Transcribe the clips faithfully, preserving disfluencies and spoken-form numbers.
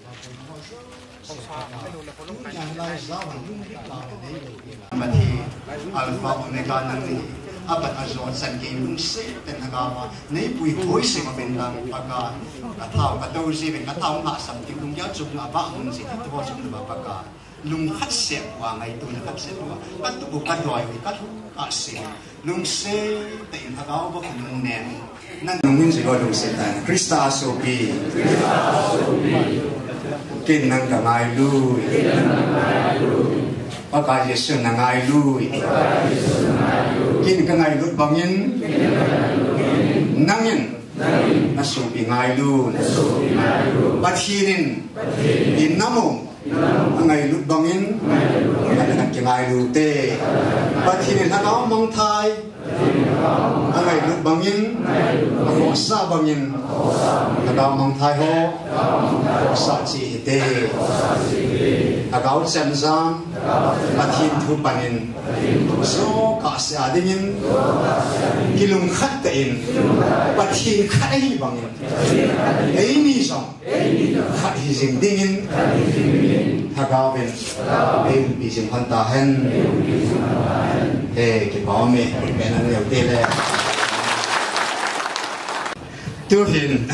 Mati alpha omega nanti apat azon san game lung se ten hagawa nei pui hoi se ma ben lang paka kathau katau si ben kathau ma sam ti lung ya chuk na ba hun si ti ho chuk na ba paka lung khat se wa ngai tu na khat se wa kan tu bu kan roi ka ka se lung se ten hagawa ba kun ne nan nung si go lung se tan krista so bi krista so bi kin nang ka ngai lu Paka Yesu nangai lui, kin kangai lut bangin, nangin, nasupi ngai lu, bathinin, inamu, ngai lut bangin, nak ngai lu te, bathinin hakaw mong thai, ngai lut bangin, ako sa bangin, hakaw mong thai ho, sa chi te. Agaw senzang, batin thu panin, so kasi adingin, kilung khatain, batin khai bangin, ay ni song, khat hising dingin, hagawin, ay bising hantahan, eh kipawami, benan yaw tele, tuhin.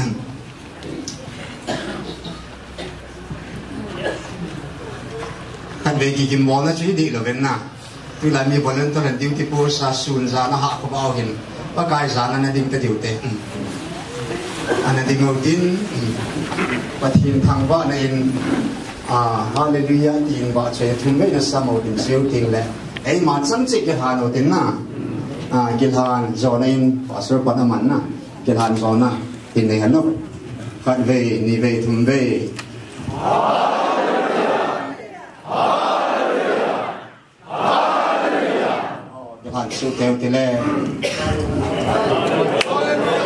Về kỳ kim món nó chỉ đi là bên nào, tôi làm như bọn anh tôi làm điều tiếp bố sa sun ra nó hạ có bao hình, và cái ra nó định cái điều tệ, anh định đầu tiên, và thiên thằng vợ này, à hallelujah thiên vợ chơi thùng mấy nó sao màu tiền siêu tiền lệ, ấy mà chân chỉ cái hàng đầu tiên na, à cái hàng giò này và số bọn nó mặn na, cái hàng giò na, tiền này hắn nó, phận về ni về thùng về. Hãy subscribe cho kênh Ghiền Mì Gõ để không bỏ lỡ những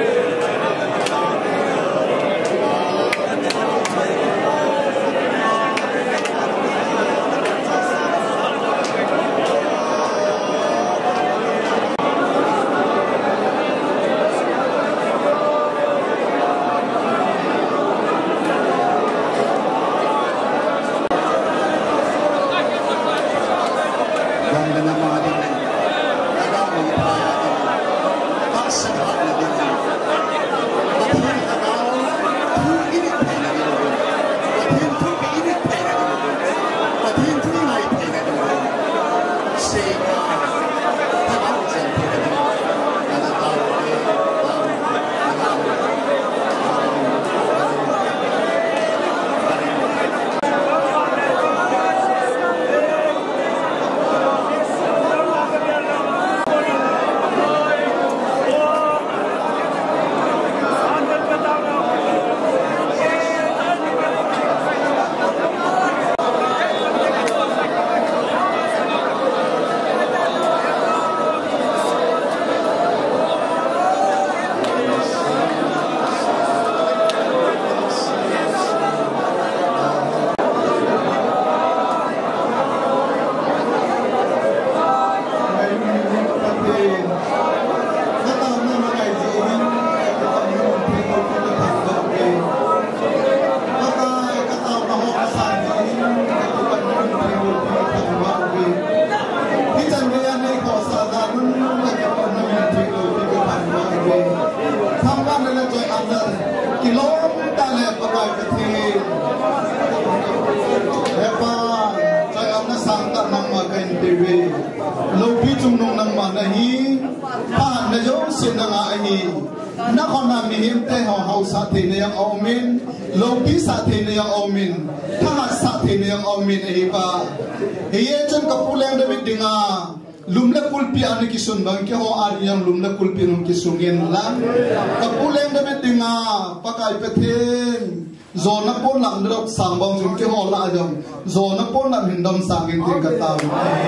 sun bang ke ho ariam lum la kulpi num ki sungen lang kapulem da metinga pakai pethen zona pon lam drop sang bang jum ke ho la jom zona pon lam hindam sangin tin ka taw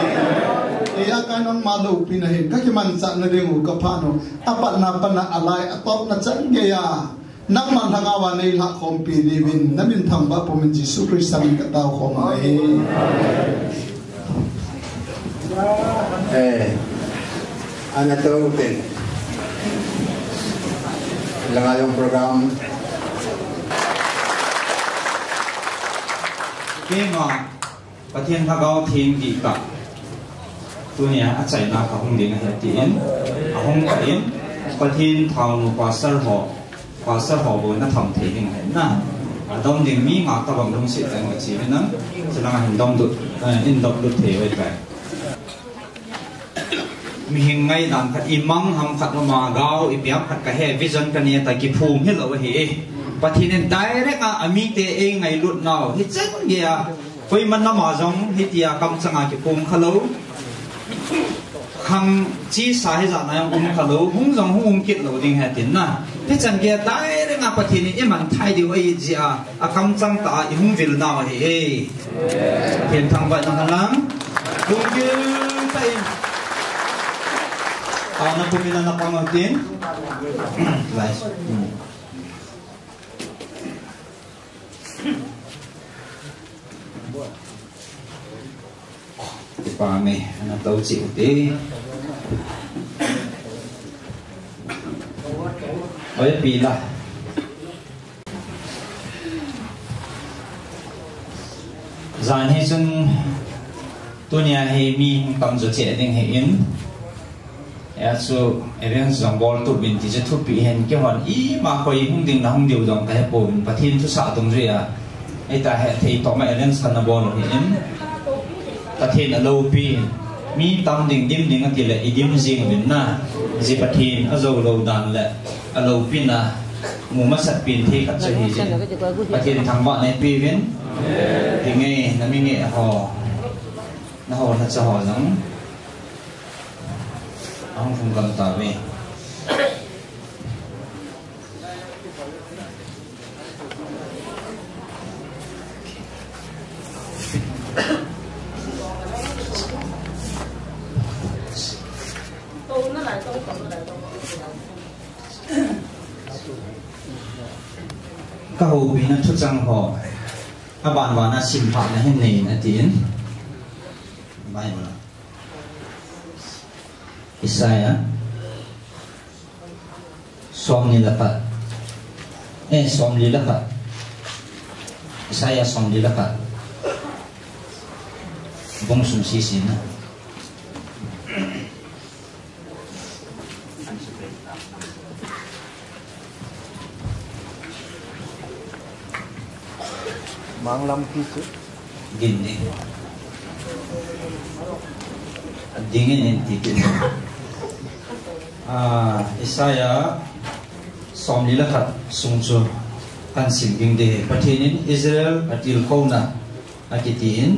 iya kanon malu pinahin ka ki man sa na ding ka phano apat na pana alai atop na chan ge ya nak man hangawa nei la khom pi divin namin thamba pomin jisu kristan ka taw khom ai eh ana tawtin lang yung program cái màประเทศท่าเขาทิ้งกี่กับตัวเนี้ยอาศัยนาเขาคงเดียงเหตุอินคงกับอินประเทศทางกว่าสระหอกว่าสระหอบนนั้นทำเทียงเห็นนะดอมดึงมีงาตะวันตรงสิแต่งกับชีวิตนั้นจะนั่งเห็นดอมดุอินดอมดุเทไว้ไปมีหิงไงดังขัดอิมังหังขัดมาเกาอีเปียกขัดกระแห่วิจันกันเนี่ยแต่กี่ภูมิเห็นเราเห็นประเทศนั้นได้เรื่องอามีเตเองไงลุดเนาเห็นจังเกียไปมันน้ำมาจงเฮียกำจังอากี่ปุ่มขลุ่มขังจีสายจากนั้นปุ่มขลุ่มหุ่งจงหุ่งกิดเราดิ้งเหตินนะพี่จันเกียได้เรื่องประเทศนี้มันไทยดีว่าอีจีอาอากำจังตาอีหุ่งวิลนาเฮ้เพียงทางไปทางหลังลุงยืนไปเอาหน้าปุ่มนั้นนับมาดิ้งไล่pa me na tau chi te oi pila zan he chun tunia he mi kam zo che ding he in ya chu event zambol tu bin ti che thu pi hen ke hon i ma khoi hung ding na hung diu dong ka he po bin pathin thu sa tung ria ai ta he thei to ma event san na bol he inประเทศอโลปีมีตำดิ่งดิ้มดิ่งกันทีละอีดิ้มจิงวินนะจีประเทศอโลโลดันละอโลปีนะมูมัสปินที่ขัดเฉยจีประเทศทางบ้านในปีวินที่ไงนั่นมีไงฮอนะฮอทัศฮอจังอ้องฟุงกันตาเวก็หูปีนั้นทุกจังหออาบานวานาสิมผักนะให้เนยนะจีนไม่หมดอิสายะสอมนิละกัดเอสอมลิละกัดอิสายะสอมลิละกัดบงสุนซีสินะmang lam pisu gini dingin nanti gini ah Isaya somlila kat sungsu kan singing de patinin Israel atil kauna akitin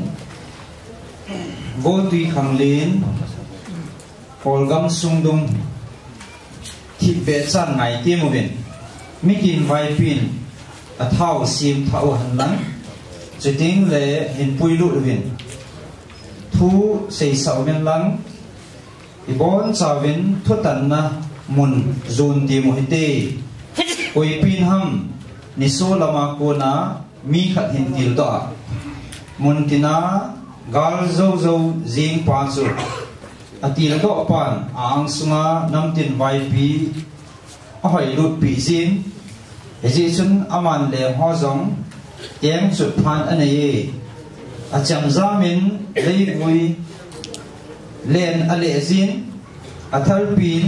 voltui khanglin polgam sungdung thipe chan ngai ti movin mikin vai pin a thau sim thau hanlang Chitting le hin pui lu vin thu sei sau men lang ibon chawin thutan na mun zun ti mo hite oi pin ham ni so lama ko na mi khat hin til to mun tina gal zo zo jing pa chu atil do pan ang sunga nam tin vai pi a hoi lut pi jin eji chun aman le ho zong tiếng sụt phan anh ấy à chẳng ra mình lấy vui lên à lệ zin à thal pin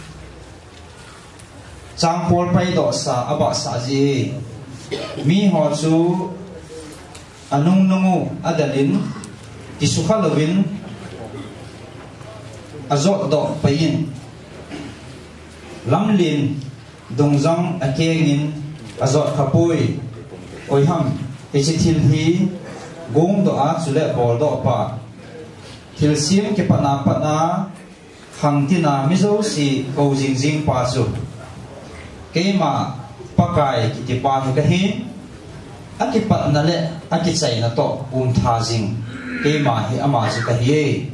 trang pol pay đỏ sa à bạ sa gì mi họ chú à nung nungu à dalin thì su khá lovin à dọ đỏ payin lam lin dong zong à kengin à dọ khapui oi ham e chi thil hi gong do a chule bol do pa thil sim ke pana pana hang tina mi zo si ko jing jing pa chu ke ma pakai ki ti pa he ka hi a ki pa na le a ki chai na to um tha jing ke ma hi ama chu ka hi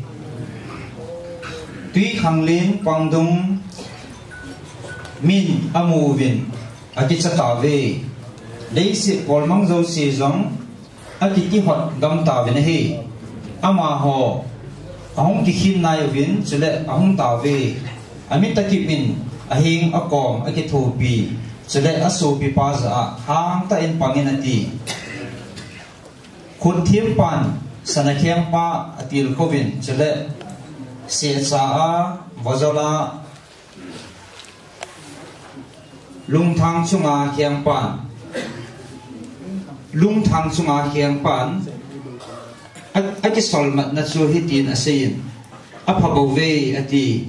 tui khanglin pangdung min amu vin a ki cha ta ve lấy sự bol mang dâu xì giống ở cái tí hoạt gam tàu về này ama ho ông cái khi này viên chỉ là ông tàu về anh biết ta kịp mình anh hình ở com ở cái thù bì chỉ là ở số bì pa ra hàng ta in bằng in ati khun thiêm pan sana khem pa atil kovin chele se cha a vozola lung thang chunga khem pan lung thang chunga khem pan ati solmat na chu hitin asin aphabove ati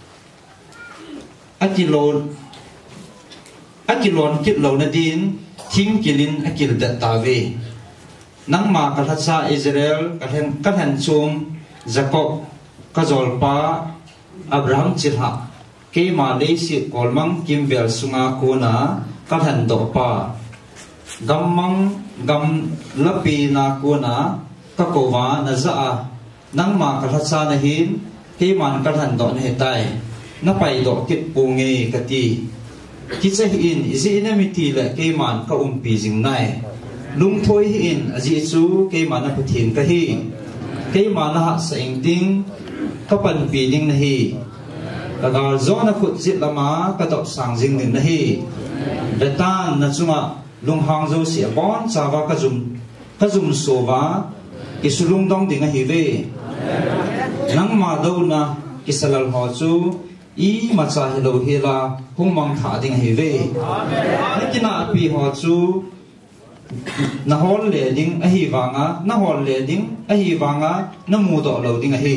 ati lon ati lon kit lo na din thing kilin akil da tawe nang ma ka tha Israel ka hen ka hen chum Jacob ka zol pa Abraham chilha ke ma le si kolmang kimbel sunga kona ka hen do pa gammang gam lapi na kona ka kowa na za nang ma ka tha na hin ke man ka hen do ne tai na pai do kit punge kati kitsa in izi inamiti la ke man ka umpi jing nai lung thoi in aji chu ke man a pathin ka hi ke man ha sa ing ding ka pan pi ding na hi ka ga zo na khut jit lama ka to sang jing din na hi betan na chunga lung hang zo sia bon chawa ka zum ka zum so wa ki sulung dong ding a hi ve nang ma do na kisalal ho chu i macha hello hela hungmang tha ding hi ve nikina pi ho chu na hol le ding a hi wanga na hol le ding a hi wanga na mu do lo ding a hi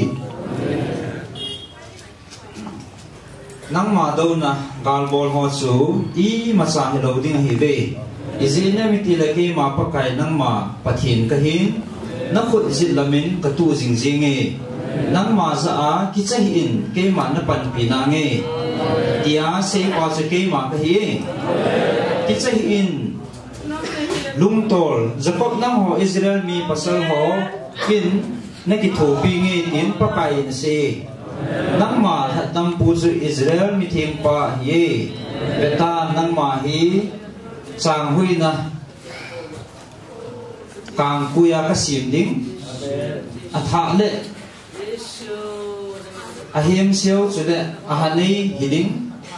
nang ma do na gal bol ho chu i macha hello ding a hi ve izina mi ti la ke ma pa kai nang ma pathin ka hin na khut zit lamin ka tu jing jing e nang ma za a ki cha in ke ma na pan pi na nge tia se kwa se ke ma ka hi ki cha in lung tol Jacob nang ho Israel mi pasal ho kin na ki tho pi nge tin pa kai na se nang ma hat nam pu zu Israel mi thim pa ye beta nang ma hi chang hui na kang kuya ka sim ding a tha le ahim siêu chú đệ ahani hiding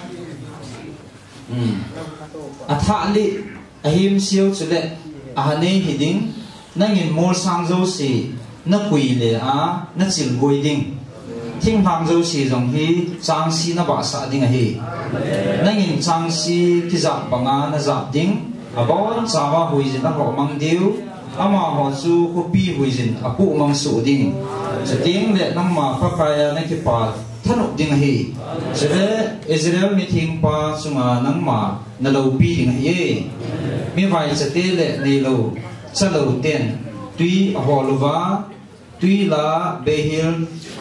athali ahim siêu chú đệ ahani hiding nangin mol sang zo si na kui le a na chil goi ding thing hang zo si jong hi chang si na ba sa ding a hi nangin chang si ki zap banga na zap ding abon chawa hui jin na ho mang diu ama ho chu ko pi hui jin apu mang su ding ting le nang ma pa kaya na ki pa thanuk ding hi sebe Israel mi thing pa sunga nang ma na lo pi ding hi mi vai cha te le nei lo cha lo ten tui a holwa tui la behil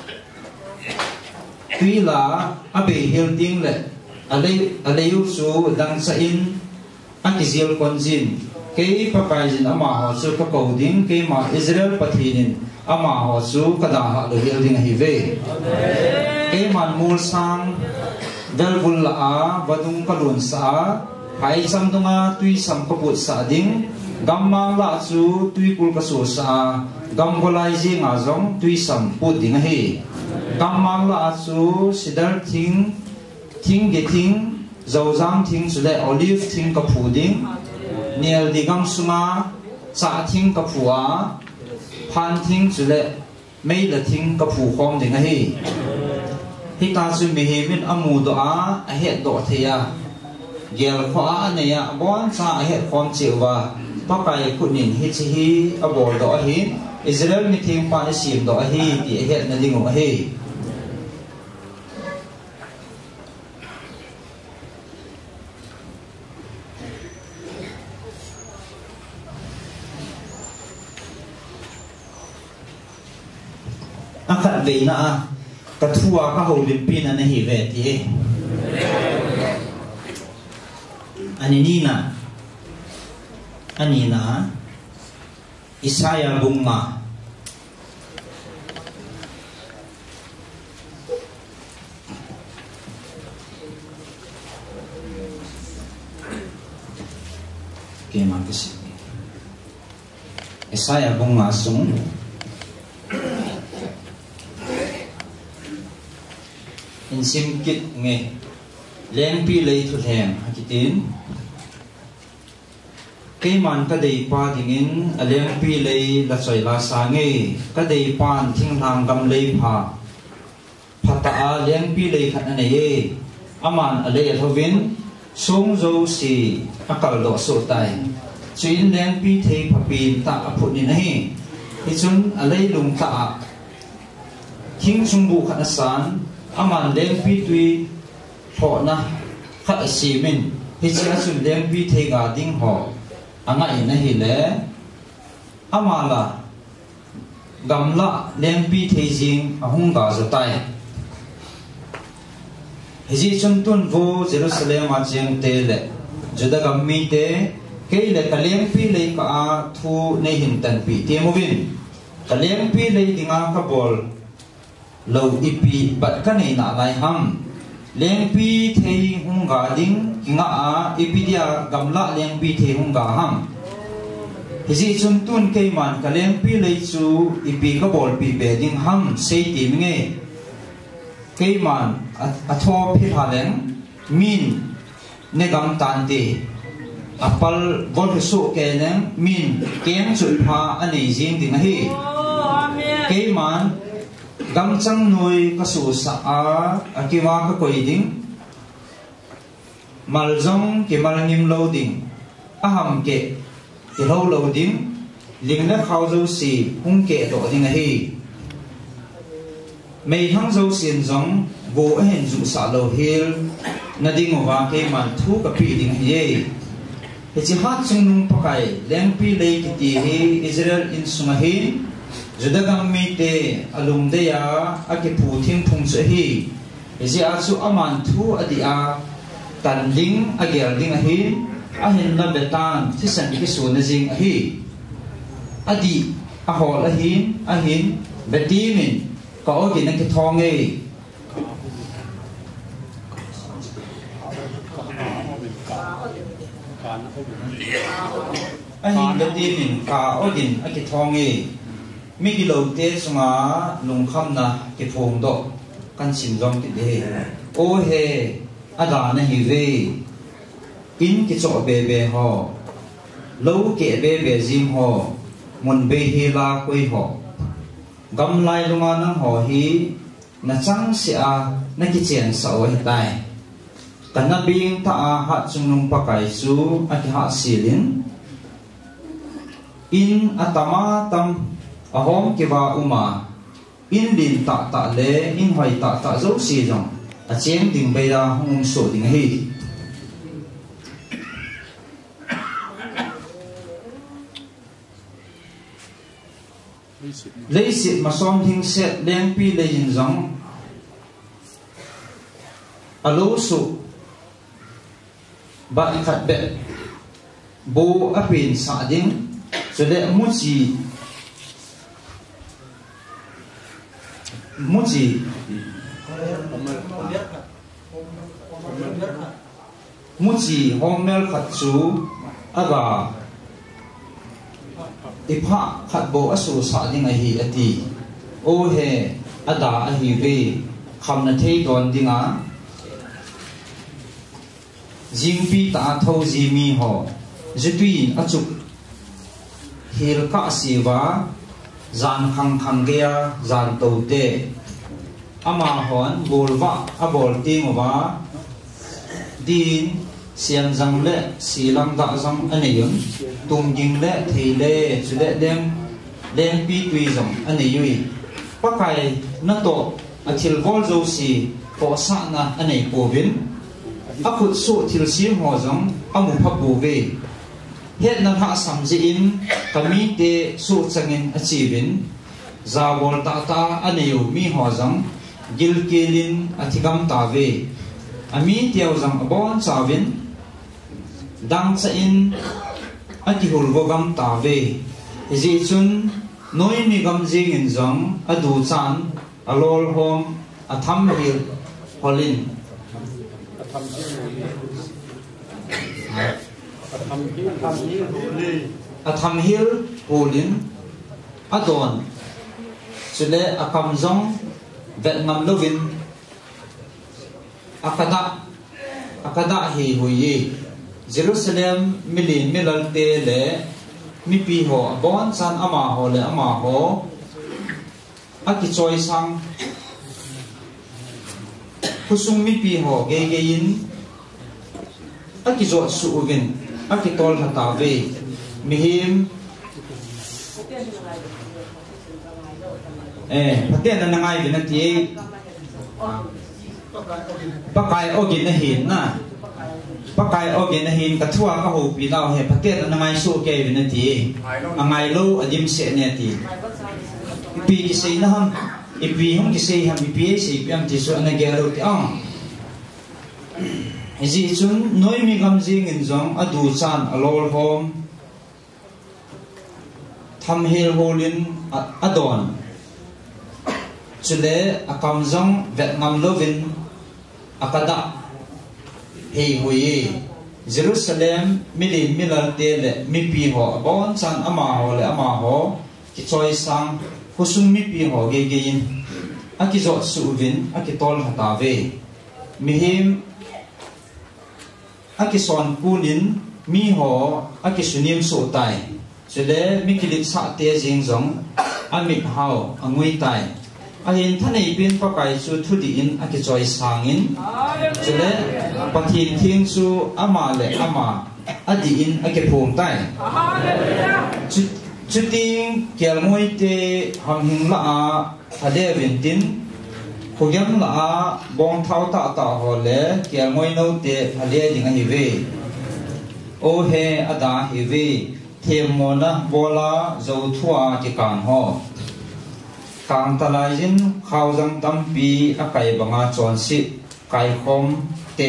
tui la a behil ding le ale ale yu su dang sa in akizil konjin ke pa kai jin ama ho su ka ko ding ke ma Israel pathinin ama ho su kada ha lo hil ding hi ve ke man mul sang dal bul la a badung kalun sa hai sam dunga tui sam ka put sa ding gammang la chu tui kul ka su sa gam golai ji nga jong tui sam put ding hi gammang la chu sidar thing thing ge thing zau jang thing su le olive thing ka phu ding niel digam sunga cha thing ka phua phan thing chu le mei la thing ka phu khom ding hi hi ta chu mi he min amu do a a he do thea gel kho a ne ya bon cha a he khom chewa pa kai kunin hi chi hi a bol do hi Israel mi thing pa ni sim do hi ti he na dingo hi akat ve na a ka thua ka ho lim pin na hi ve ti ani ni na ani na Isaya bungma ke ma kisi Isaya bungma sung in sim kit nge len pi lei thu hem hakitin cái màn cái đầy pa thingin alem pi lei la choi la sa nge cái đầy pan thing lam gam lei pha phata alem pi lei khat nei e aman ale thovin sung zo si akal do so tai chuin lem pi thei phapin ta aphu ni nahi ichun alei lung ta thing sung bu khat san aman lem pi tui tho na khat si min hi cha chun lem pi thei ga ding ho anga ina hi le amala gamla lempi theijing ahung ga zatai hiji chun tun vo Jerusalem a cheng te le juda gammi te ke le kalempi le ka a thu ne hin tan pi te movin kalempi le dinga ka bol lo ipi bat ka nei na lai ham lempi thei hung ga ding kinga a ipidia gamla lempi thei hung ga ham hiji chun tun ke man ka lempi lei chu ipi ka bol pi be ding ham sei ti nge ke man a tho phi halen min ne gam tan ti apal gol su ke nang min keng chu pha ani jing ding hi ke man gam chang noi ka su sa a akiwa ka koi ding mal zong ke mal ngim lo ding aham ke ke lo lo ding ling na khau zo si hung ke do ding hi mei thang zo sin zong go hen zu sa lo hil na ding wa ke man thu ka pi ding hi he chi hat chung nung pakai leng pi le ki ti hi Israel in sumahi judagam mi te alum de ya ake pu thim phung che hi ezi a chu aman thu adi a tan ling agel ding a hi a hin la betan thisan ki su na jing a hi adi a hol a hin a hin beti min ka o ki na ki thong e a hin beti min ka o din a ki thong e mi ki lo te sunga lung kham na ki phong do kan sim jong ti de o he ada na hi ve in ki cho be be ho lo ke be be jim ho mun be he la koi ho gam lai lunga nang ho hi na chang si a na ki chen sa o he tai kan na bing ta a ha chung nung pa kai su a ki ha silin in atama tam ahom kiwa uma in lin ta ta le in hoi ta ta zo si jong a cheng ding be da hum so ding hi lấy sự mà xóm thinh xét đen pi lấy hình giống a lô sụ bạn khát bẹ bố áp hình xả đinh rồi lệ mút gì mút gì mút gì hôm mel khát chú aga ipha khat bo asu sa ding a hi ati o he ada a hi ve kham na thei don dinga jingpi ta tho ji mi ho zitui achuk hil ka siwa zan khang khang gea zan to te ama hon bolwa a bol ting wa din sian zang le silang da zang aneyum tum jing le thei le chule dem dem pi tui zong aneyui pakai na to athil gol zo si po sa na anei po vin akhut su thil sim ho zong amu pha bu ve het na ha sam ji in kami te su changin achi vin za bol ta ta aneyu mi ho zong gil kelin athigam ta ve ami tiaw zong abon cha vin dang sa in ati hul go gam ta ve ji chun noi mi gam jing in zong adu chan alol hom atham hil holin atham hil holin adon chule akam zong vet ngam lovin akada akada hi huyi Jerusalem milin milalte le mi pi ho bon san ama ho le ama ho aki choi sang kusung mi pi ho ge ge in aki zo su ugin aki tol hata ve mihim eh paten na ngai bin ti pakai ogin na hin na pakai ogin na hin ka thua ka ho pi dau he paten na ngai su ke bin ti angai lo adim se ne ti pi ki sei na ham ipi hum ki sei ham ipi sei piam ti so na ge ro ti ang ji chun noi mi gam jing in jong adu chan alol hom tham hel holin adon chule akam jong vietnam lovin akada hei hui Jerusalem milin milal te le mi pi ho bon chan ama ho le ama ho ki choi sang husung mi pi ho ge ge in aki zo su vin aki tol hata ve mihim aki son punin mi ho aki sunim so tai chule mi kilik sa te jing jong amit hao angui tai ahin thanei pin pakai chu thudi in aki choi sangin chule pathin thing chu ama le ama adi in aki phum tai chuting kelmoi te ham hing la a ade vintin khogyam la a bong thau ta ta ho le kelmoi no te phale ding a hi ve o he ada hi ve them mona bola zo thua ki kan ho kang talajin khawjang tampi akai banga chonsi kai khom te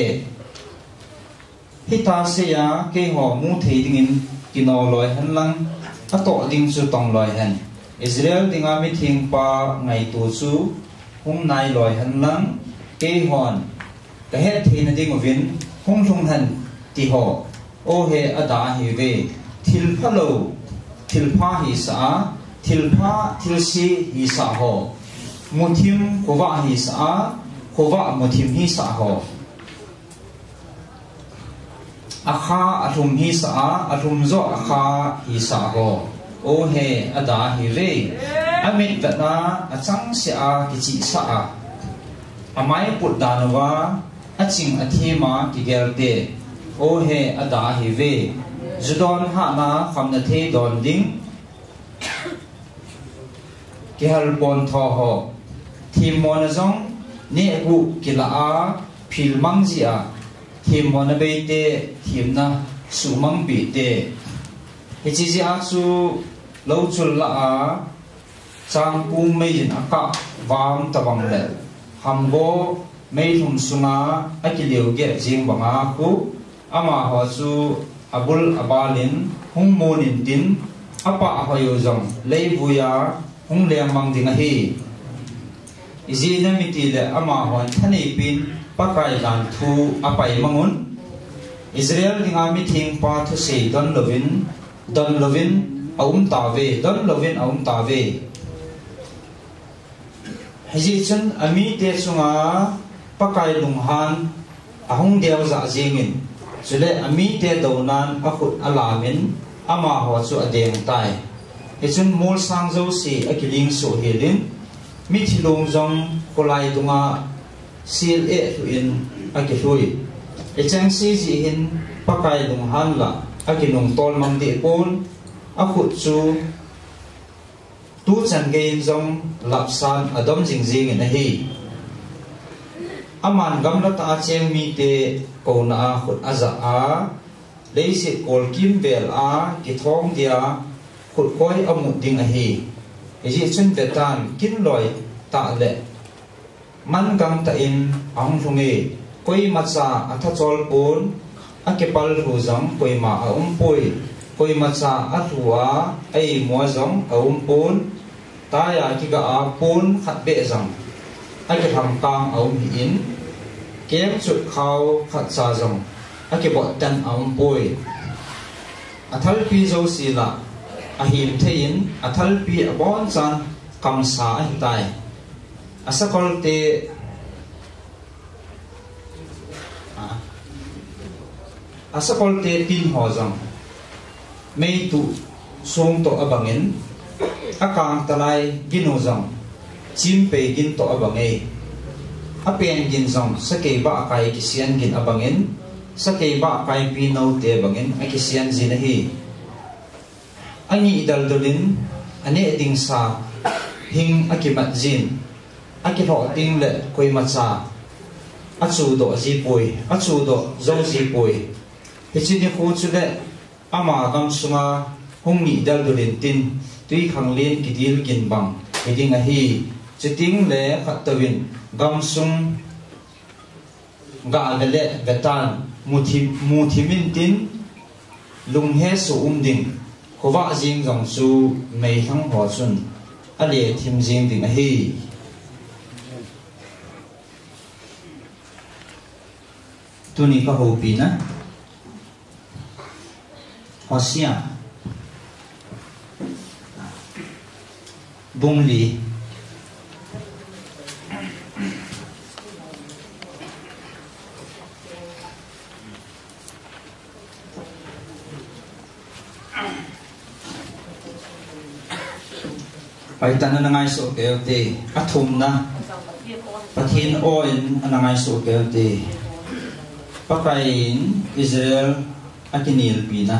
hita se ya ke ho mu thei dingin kino loi hanlang ato ding chu tong loi han Israel dinga mi thing pa ngai tu chu hum nai loi hanlang ke hon ka he thein ding ovin hum thung han ti ho o he ada hi ve thil phalo thil pha hi sa thil pha thil si hi sa ho muthim kowa hi sa kowa muthim hi sa ho akha athum hi sa athum zo akha hi sa ho o he ada hi ve amit vatna achang se a ki chi sa a amai put danwa aching athema ki gelte o he ada hi ve judon ha na khamna the don ding ki hal pon tho ho thim mon jong ni gu ki la a phil mang ji a thim mon be te thim na su mang bi te he chi ji a chu lo chul la a chang pu mei jin aka wam ta bang le ham bo mei thum sunga akiliu ge jing banga ku ama ho chu abul abalin hung monin tin apa hoyo jong leibuya hung le mang ding a hi izi na miti le ama hon thani pin pakai dan thu apai mangun Israel dinga mi thing pa thu sei don lovin don lovin aum ta ve don lovin aum ta ve haji chun ami te chunga pakai lunghan ahung deu za jingin chule ami te donan akhut alamin ama ho chu adeng tai echun mol sang zo si akiling so helin mi thilong jong kolai dunga sil e in akihui echang si ji hin pakai lung han la akinung tol mang de pon akhut chu tu chan gein jong lapsan adom jing jing in hi aman gamla ta cheng mi te ko na khut aza a leisi kol kim vel a ki thong dia khut koi amu ding a hi ji chun vetan kin loi ta le man gam ta in ang thunge koi macha atha chol pon akepal hu jam koi ma a um poi koi macha athua ai mo jam a um pon ta ya ki ga a pon khat be jam ake tham kang a um hi in kem chut khau khat cha jam ake bo tan a um poi athal pi zo si la ahim thein athal pi abon chan kam sa hi tai asakol te asakol te tin ho jong mei tu song to abangin akang talai ginu jong chim pe gin to abange apen gin jong sake ba kai kisian gin abangin sake ba kai pi no te bangin akisian jin hi ani idal dolin ane ding sa hing akimat jin akiro ting le koi macha achu do ji pui achu do zo ji pui hichini khu chu le ama gam sunga hung ni dal dolin tin tui khang len kidil kin bang heding a hi chiting le khatawin gam sung ga le gatan muthi muthimin tin lung he su um ding khowa jing jong su mei hang ho chun ale thim jing ding a hi tuni ka ho pi na hosia bung li pai tan na ngai so ke te athum na pathin oin na ngai so ke te pakain Israel akinil pina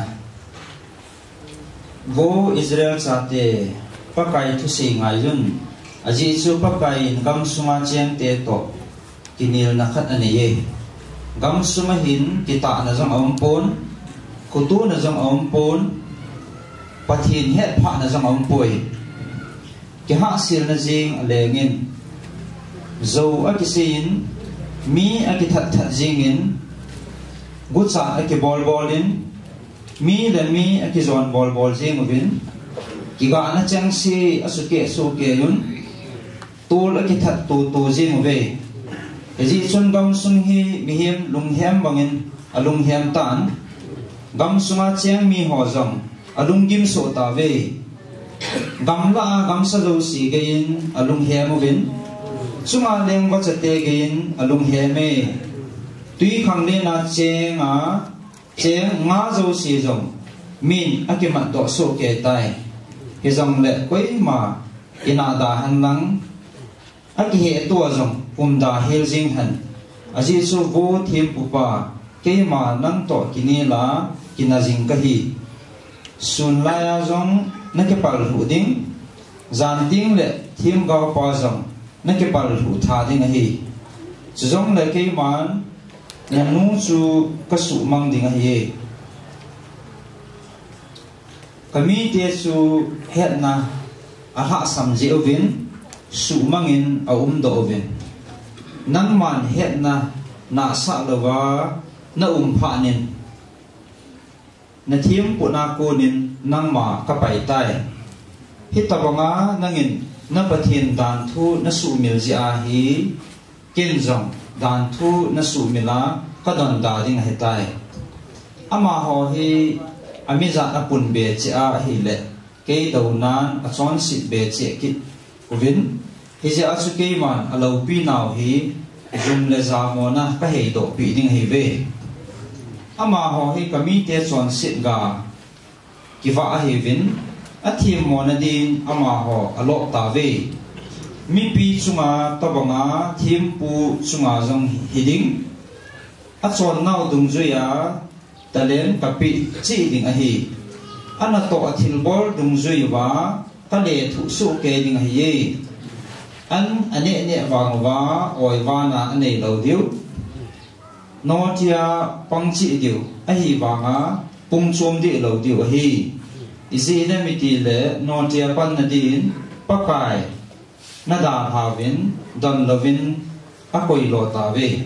go Israel sate pakai thu si ngai yun aji chu pakai gam sunga cheng te to kinil na khat ani ye gam suma hin kita na jong ompon kutu na jong ompon pathin het pha na jong ompoi ki ha sir na jing alengin zo akisin mi akithat that jingin gutsa aki bol bolin mi le mi aki zon bol bol jing ovin ki ga na chang si asuke suke yun tul aki that tu tu jing ove eji chun gam sung hi mi hem lung hem bangin alung hem tan gam sunga cheng mi ho jong alung gim so ta ve gam la gam sa zo si gein alung hem ovin chunga leng wa chate gein alung hem me tui khang le na cheng a cheng nga zo si jong min akimat do so ke tai he jong le koi ma ina da han lang aki he to jong um da hel jing han aji su vo thim pupa ke ma nang to kini la kina jing ka hi sun la ya jong na ke pal hu ding zan ding le thim ga pa jong na ke pal hu tha ding hi jong le ke man na nu chu kasu mang ding hi kami te su het na a ha sam je ovin su mangin a um do ovin nang man het na na sa lawa na um pha nin na thim pu na ko nin nang ma ka pai tai hitabanga nangin na pathin dan thu na su mil ji a hi kin jong dan thu na su mila ka don da ding he tai ama ho hi ami za na pun be chi a hi le ke do nan a chon sit be che kit uvin hi je asu ke man alo pi naw hi zum le za mo na ka he do pi ding he ve ama ho hi kami te chon sit ga ki va a hi vin a thi mo na din ama ho alo ta ve mi pi chunga tabanga thim pu chunga jong hiding a chon naw dung zuya talen kapi chi ding a hi ana to a thil bol dung zui wa ta le thu su ke ding a hi an ane ne wang wa oi wa na ane lo diu no tia pang chi diu a hi wa nga pung chom di lo diu a hi isi na mi ti le no tia pan na din pakai na da havin don lovin a koi lo ta ve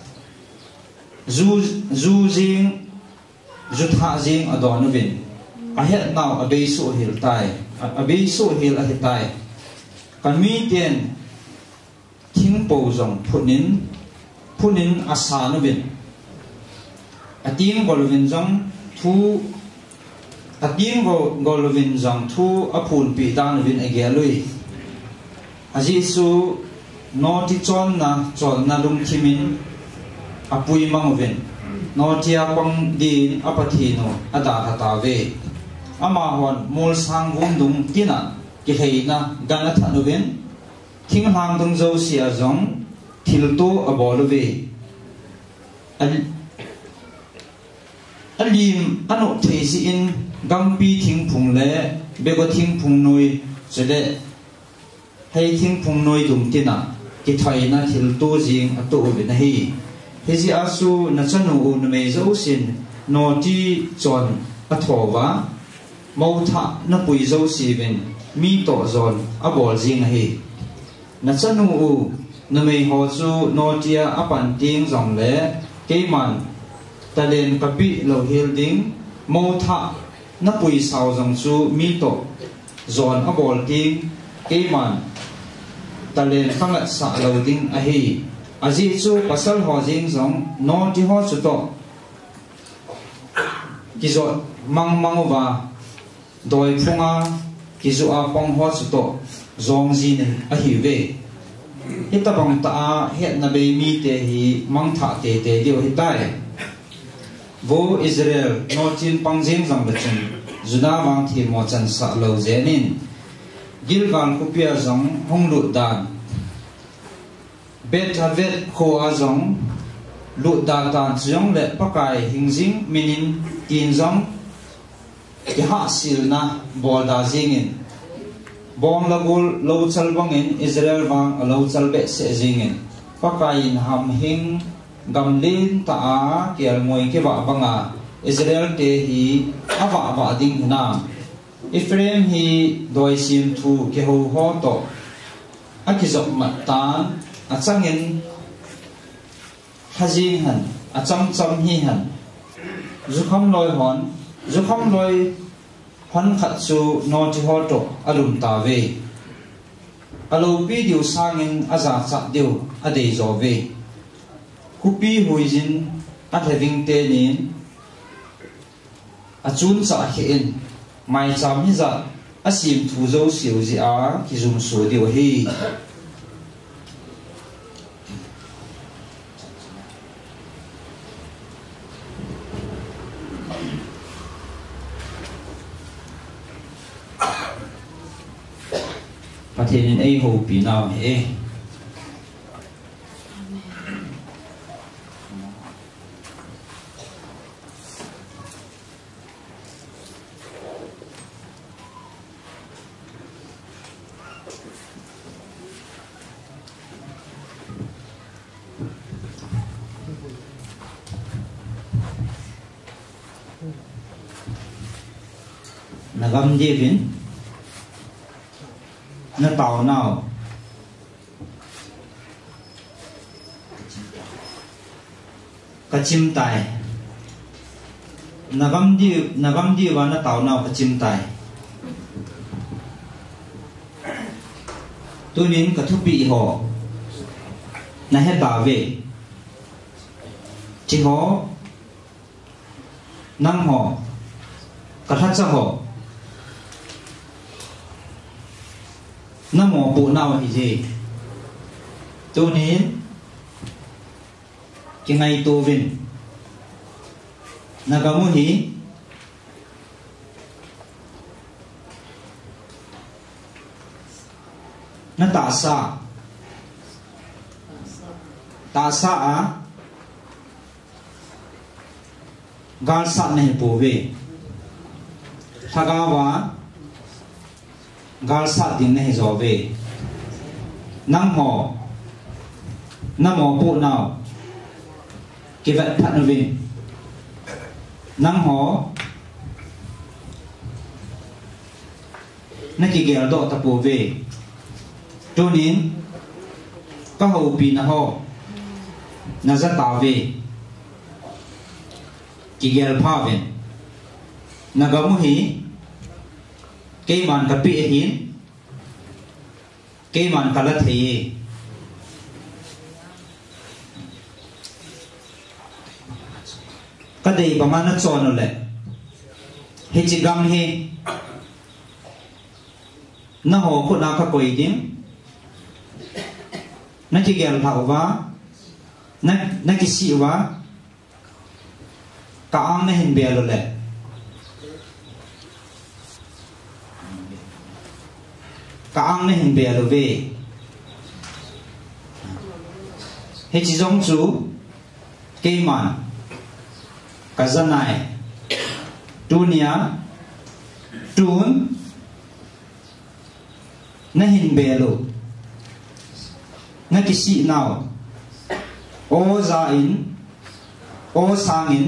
zu zu jing zu tha jing adon vin a het naw a be so hil tai a be so hil a tai kan mi ten thing po jong phunin phunin asa no vin a ting gol vin jong thu a ting go gol vin jong thu a phun pi dan vin a ge lui a ji su no ti chon na chol na lung thimin apui mang vin notia pang din apathino ada thata ve ama hon mol sang vung dung tina ki heina gana thanuven thing hang dung zo sia zong thilto abolove alim anu theisi in gampi thing phung le bego thing phung noi chele hei thing phung noi dum tina ki thaina thilto jing atu ve na hi hezi asu na chanu u na me zo sin no ti chon athowa mau tha na pui zo si ben mi to zon abol jing hi na chanu u na me ho chu no tia apan ting zong le ke man talen kapi lo hil ding mau tha na pui sao zong chu mi to zon abol ting ke man talen khang sa lo ding a hi aji chu pasal ho jing zong no ti ho chu to ki zo mang mang wa doi phunga ki zu a pong ho chu to zong ji ne a hi ve ita bang ta het na be mi te hi mang tha te te dio hi tai vo Israel no chin pang jing zong ba chen zuna mang thi mo chan sa lo zenin gilgal ku pia zong hong lu dan bet havet kho azong lu da tan chiong le pakai hingjing minin tin zong ki ha sil na bol da jingin bom la gol lo chal bangin Israel wang lo chal be se jingin pakai ham hing gamlin ta a kial moi ke ba banga Israel te hi awa awa ding na Ephraim hi doi sim thu ke ho ho to akizok matan achangin hajing han acham cham hi han zukham loi hon zukham loi hon khat chu no ti ho to alum ta ve alo pi diu sangin aza cha diu adei zo ve kupi huizin atheving te nin achun cha hin mai cham hi za asim thu zo siu ji a ki zum su diu hi Patin ai ho pi nào he nagam divin nó tàu nào cái chim tài nagam đi nagam đi và nó tàu nào cái chim tài tôi nên cái thuốc bị họ nó hết bảo vệ chỉ họ năm họ cái thắt cho họ nó mò bộ nào thì gì tôi nên cái ngày tôi vinh là có muốn gì nó tạ xa tạ xa á gan sạn này bổ về thagawa gal sa din ne zo ve nam ho nam ho pu nào ki vat phat vin nam ho na ki gel do ta pu ve tu nin ka ho pi na ho na za ta ve ki gel pha vin na ga mu hi cây màn cà pi hin cây màn cà lát thề cái đây bằng mana chọn rồi lệ hết chỉ gam he nó hồ khôn nào các quỷ tiếng nó chỉ gel thảo vá nó nó chỉ xịu vá ka ang na hin belo le ka ang na hin belo ve he chi jong chu ke man ka zanai dunia tun na hin belo na kisi nào o za in o sang in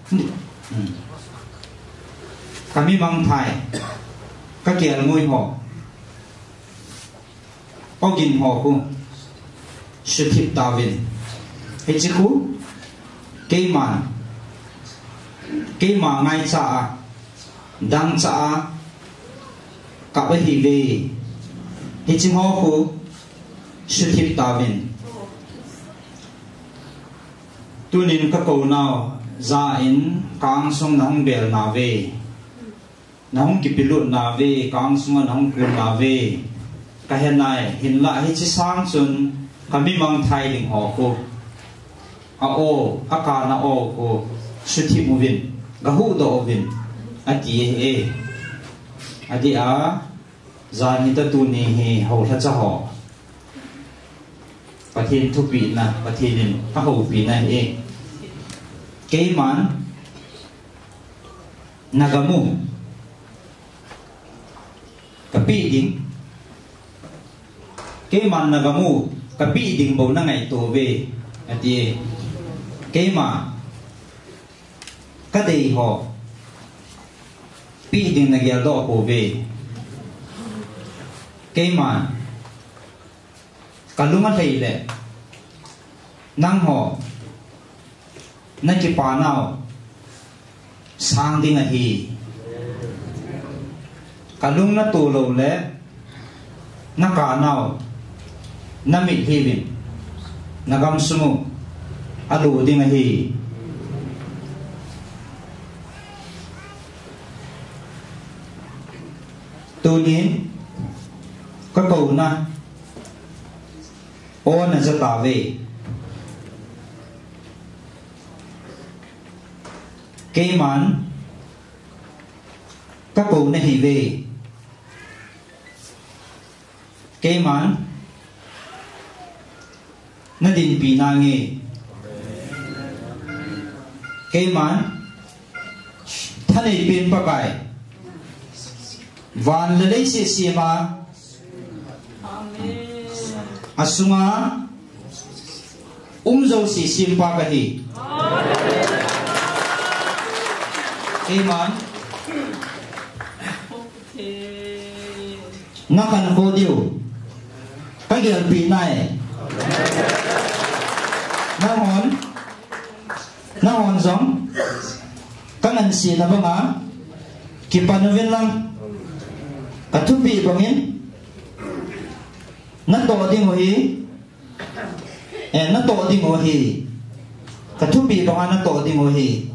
kami mang thai ka kial ngui ho o gin ho ku sự thịt tàu vin hay chứ khu cây màn cây mà ngay cha đang cha cả với thì về hay chứ ho khu sự thịt tàu vin tu nín các câu nào ra in càng sông nông bèl nào về nông kịp lụt nào về càng sông nông cuốn nào về cái hiện này hiện lại hay chỉ sang xuân kami mang thai đình họ cô a o a ka na o cô sự thịt mu vin gahu do vin a ki e a di a za ni ta tu ni he ho tha cha ho pathin thu pi na pathin a ho pi na e ke man nagamu kapi ding ke man nagamu kapi ding bo na ngai to ve ati ke ma ka dei ho pi ding na gyal do ko ve ke ma kalunga thei le nang ho na ki pa nao sang ding a hi kalung na tu lo le na ka nao namit hivin nagam sumu adu ding hi tu nín có cầu na ô na za ta về cây man các cầu na hi về cây man na din pi na nge ke man thane pin pa kai van le le se se ma asunga umzo si sim pa ka hi ke man na kan ko diu ka gel pi nai na hon na hon giống các ngành xì là vâng á kịp bàn viên lăng cả thu bị bằng yên nó tổ đi ngồi hi nó tổ đi ngồi hi cả thu bị bằng nó tổ đi ngồi hi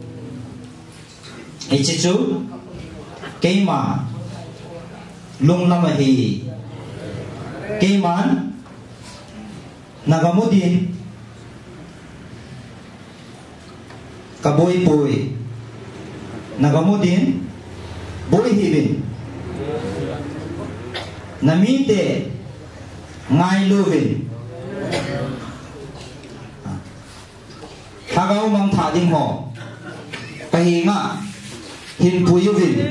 ấy chứ chú cái mà lung lắm hi cái mán nagamudin kaboy boy nagamudin boy hibin namite ngai lovin hagaw mang tha ding ho pahinga hin puyuvin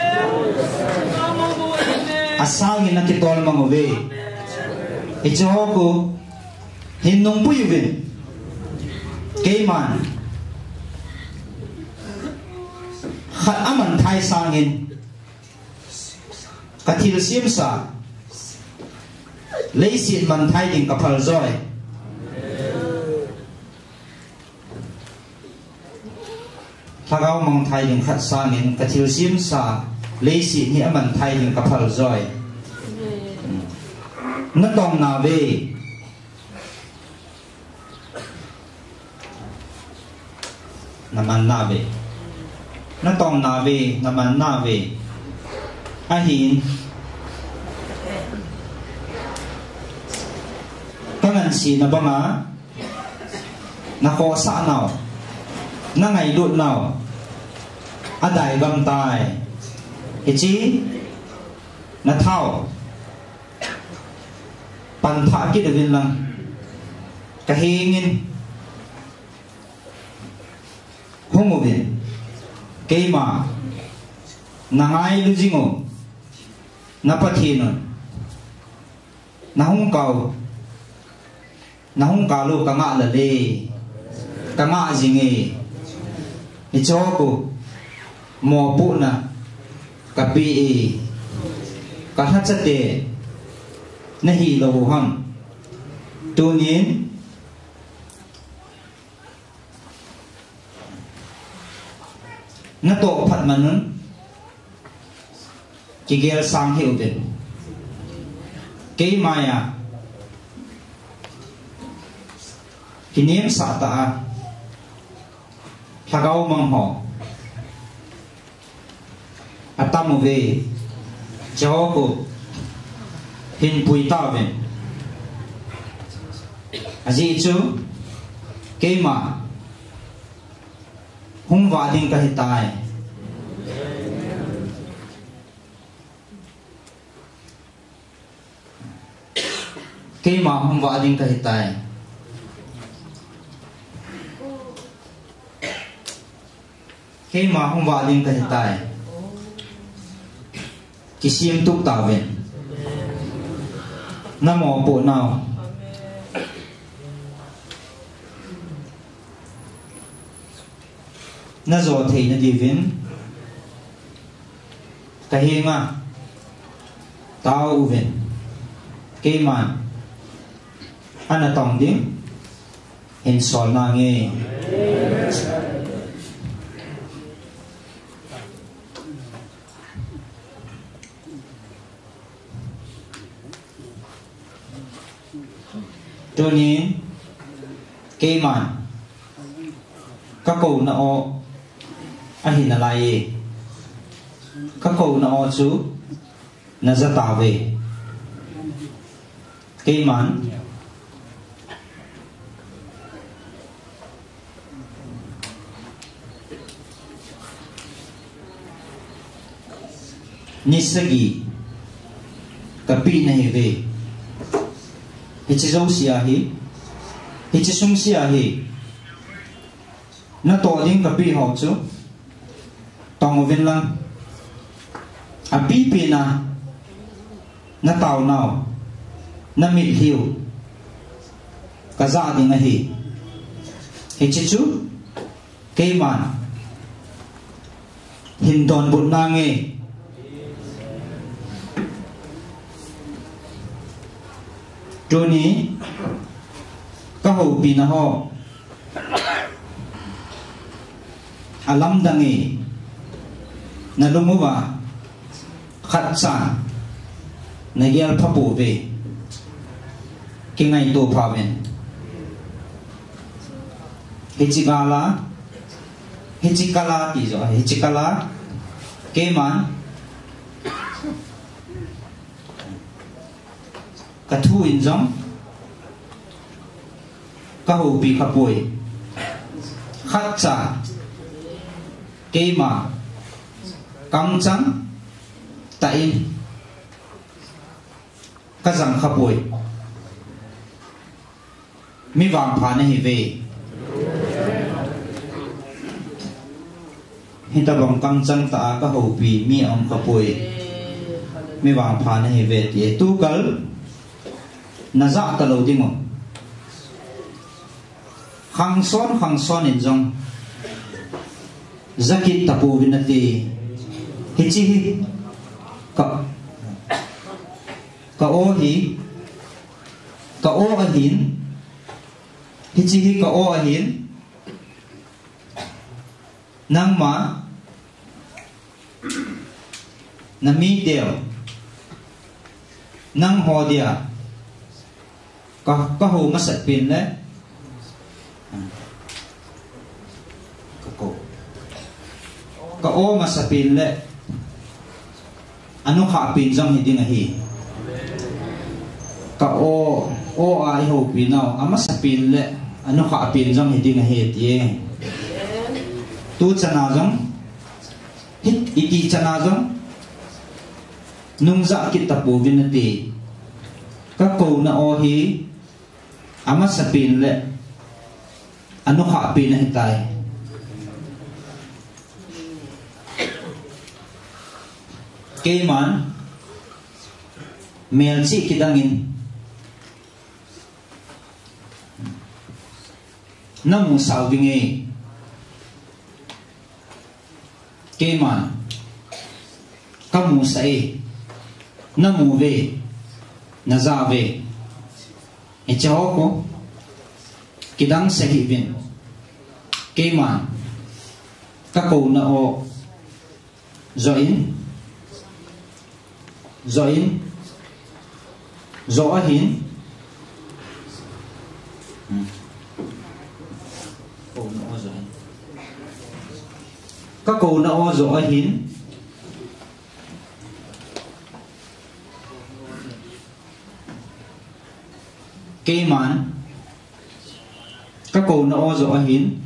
asangin na kitol mangove ichoho hin nong puyuvin keiman khat aman thai sangin kathil simsa leisin man thai ding kapal joy thagaw mang thai ding khat sangin kathil simsa leisin hi aman thai ding kapal joy na tong na ve naman na ve na tong na ve naman na ve ahin kangan si na banga na ko sa naw na ngày đuột nào a đại gam tai hi chi na thao pan tha ki devin lang ka hingin homovin keima nangai lujingo napathinon nahung kau nahung kalu kanga lale kanga jinge ichoku mo pu na kapi ka hachate nahi lo ham tunin na to phat manun kigel sang hiu den ke maya kinim sa ta thagau mang ho atamu ve joko hin pui ta ven aji chu ke ma hung va ding ka hitai ke ma hung va ding ka hitai ke ma hung va ding ka hitai kisim tuk ta ven namo po nào na zo thei na divin ka hinga tao ven ke man ana tong ding in sol na nge cho nên cái mà các cụ nó anh hình là lại các cụ nó chú nó ra tàu về cái mà nisagi kapi này về hi chi zo sia hi hi chi sum sia hi na to ding ka pi ho chu tong ven lang a pi pi na na tao nào na mit hiu ka za ding a hi hi chi chu ke man hin don bun na nge cho ní các hồ pin họ alam dangi na lumuwa khát sản na yel phapu về cái ngày tổ phá bên hechigala hechikala thì rồi hechikala cái man cả thu in giống các hồ bị khắp bụi khát trả cây mà căng trắng tại các răng khắp bụi mi vàng phá này về hiện ta bằng căng trắng ta các hồ bị mi ông khắp bụi mi vàng phá này về thì tu cỡ na za ta lo ding mo khang son khang son in jong zakit tapu vinati hi chi hi ka ka o hi ka o a hin hi chi hi ka o a hin nang ma na mi deo nang ho dia có có hồ mà sạch pin đấy có có ô mà sạch pin đấy anh nó khá pin trong hiện nay có ô ô ai hồ pin nào anh mà sạch pin đấy anh nó khá pin trong hiện nay thì tu chana jong hit iti chana jong nung za ki tapu vinati ka ko na o hi ama sapin le anu kha pin na hitai ke man mel chi kidangin namu salvinge ke man kamu sai namu ve naza ve e choko kidang sahi vin ke man ka ko na o zoin zoin zo hin các cô nó o rõ hiến kê mán các cô nó o rõ hiến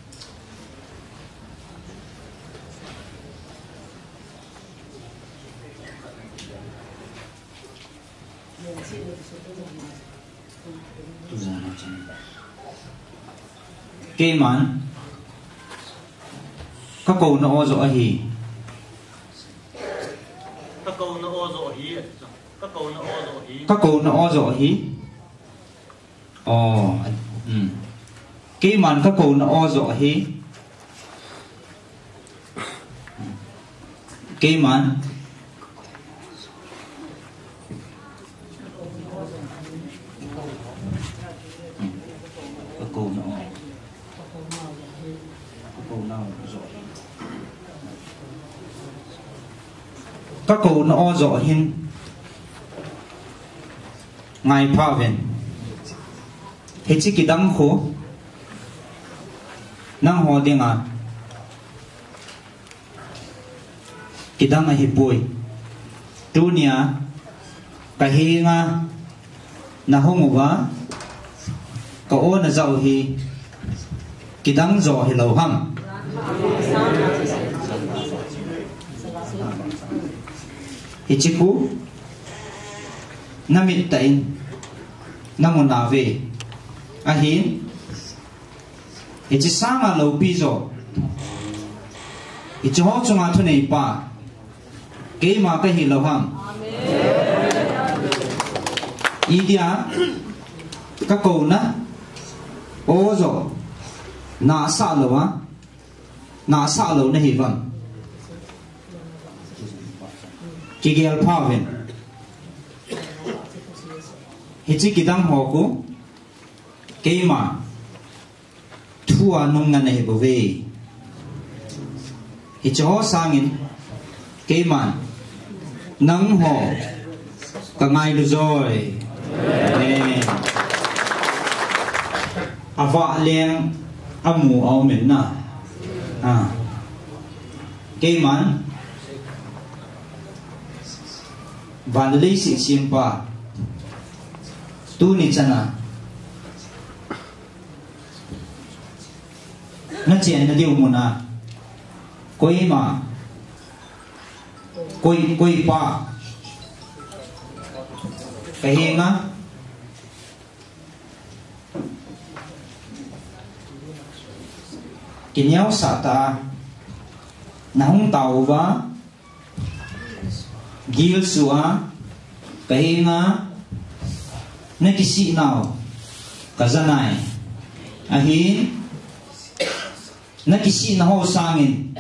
kê mán các cô nó o rõ hi các cô nó o rõ hi các cô nó o rõ hi các cô nó o rõ hi ồ ừ cái màn các cô nó o rõ hi cái màn các cô nó các cô nó rõ các cô nó o rõ hin ngài Paven hết chỉ cái đắng khổ năng hồ đi ngà cái đắng này bùi dunia cái hi ngà na hông quá có ô na giàu hi cái đắng giò hi lâu hăm hết chỉ cú namit tain namun nave ahin ichi sama lo pizo ichi ho chunga thunei pa ke ma ka hi lo ham idia ka ko na ozo na sa lo wa na sa lo na hi van kigel paven hichi kidam hoku keima thua nung na nei bove hicho sangin keima nang ho ka ngai lu joy eh ava leng amu au men na à keima van lei si simpa tu ni chana na chen na diu muna koi ma koi koi pa kahi nga kinyao sa ta na hung tau va gil suwa kahi nga na kisi nào cả dân này à hi na kisi na ho sangin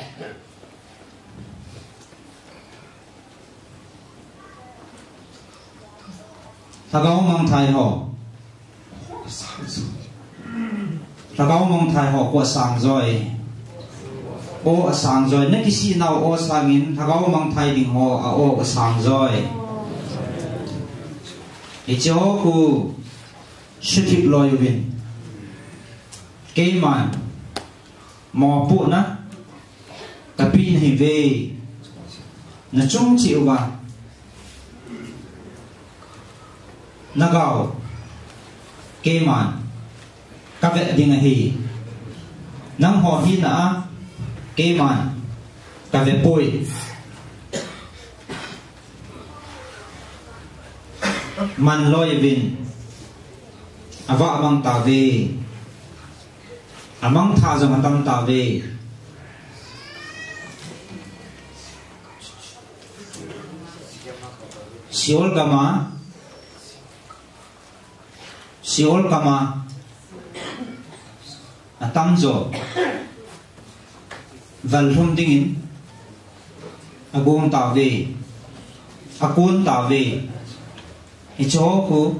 thagaw mang thai ho thagaw mang thai ho ko sang rồi o sang rồi na kisi nào o sangin thagaw mang thai ding ho a o sang rồi icho ku shithip loyvin keiman mo pu na kapin hi ve na chung chi wa nagaw keiman ka ve ding hi nang ho hi na cái màn cả về bồi man loi vin ava amang ta ve amang tha jong atam ta ve siol kama siol kama atam jo val hum dingin agong ta ve akun ta ve icho ko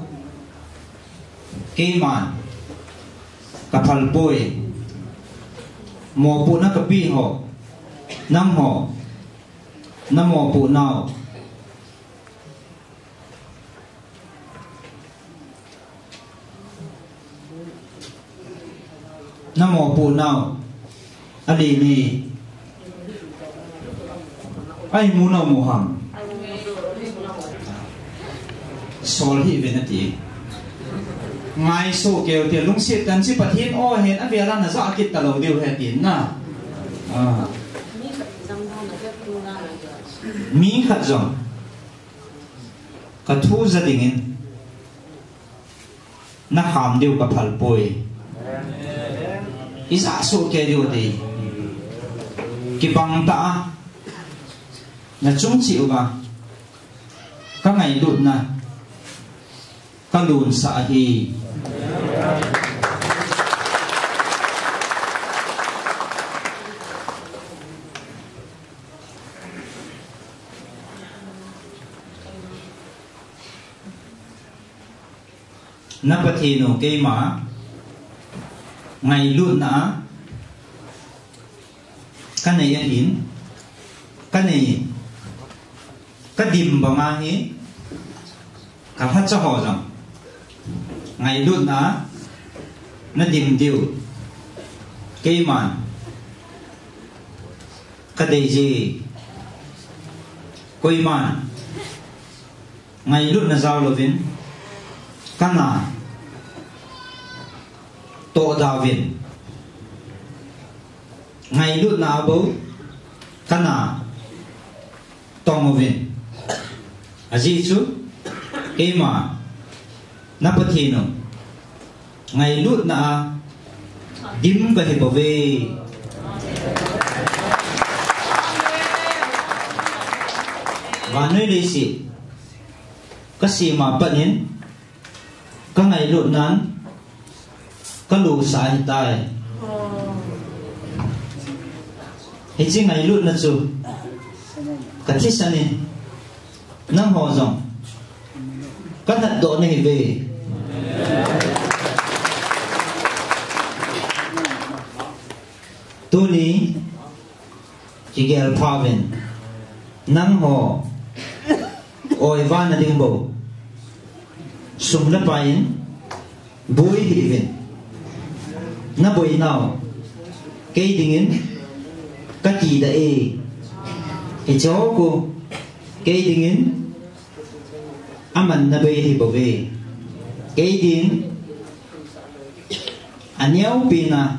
keman kapal boy mo pu na kapi ho nam ho nam mo pu nao nam mo pu nao adi ni ai mu nao mu ham sol hi venati ngay số kêu tiền lung xịt cần chỉ bật hiên ô hiện ở việt nam là do kịch tàu đầu điều hệ tiền na mi khát rong cả thu gia đình na ham điều cả phật bồi ý giả số kêu điều thì cái bằng ta là chúng chịu vào các ngày đụt na các lùn xạ hi na bát hi no cây má ngày luôn na cái này anh hiến cái này cái điểm bằng ai hi cả phát cho họ rằng ngày luôn na nó điểm điều cây màn cái đề gì cây màn ngày luôn là giao lovin cái nào tổ đào viên ngày lúc nào bố cái nào tông viên à gì chứ cái mà nắp bát hi nó ngày lúc nào điểm về bảo vệ và nơi đây gì cái gì mà bận đến cái ngày lúcนั้นcái lũ sai hiện tại thì chỉ ngày lúcนั้นchứ cái thiết sản này năm họ rằng cái thật độ này về tôi lý chỉ gel pavin năm họ oi van là tiếng bộ sum là pain bui hivin na bui nào cây dingin cái gì đã e cái chỗ cô cây dingin aman na bay hi bảo vệ cây ding anh nhau pina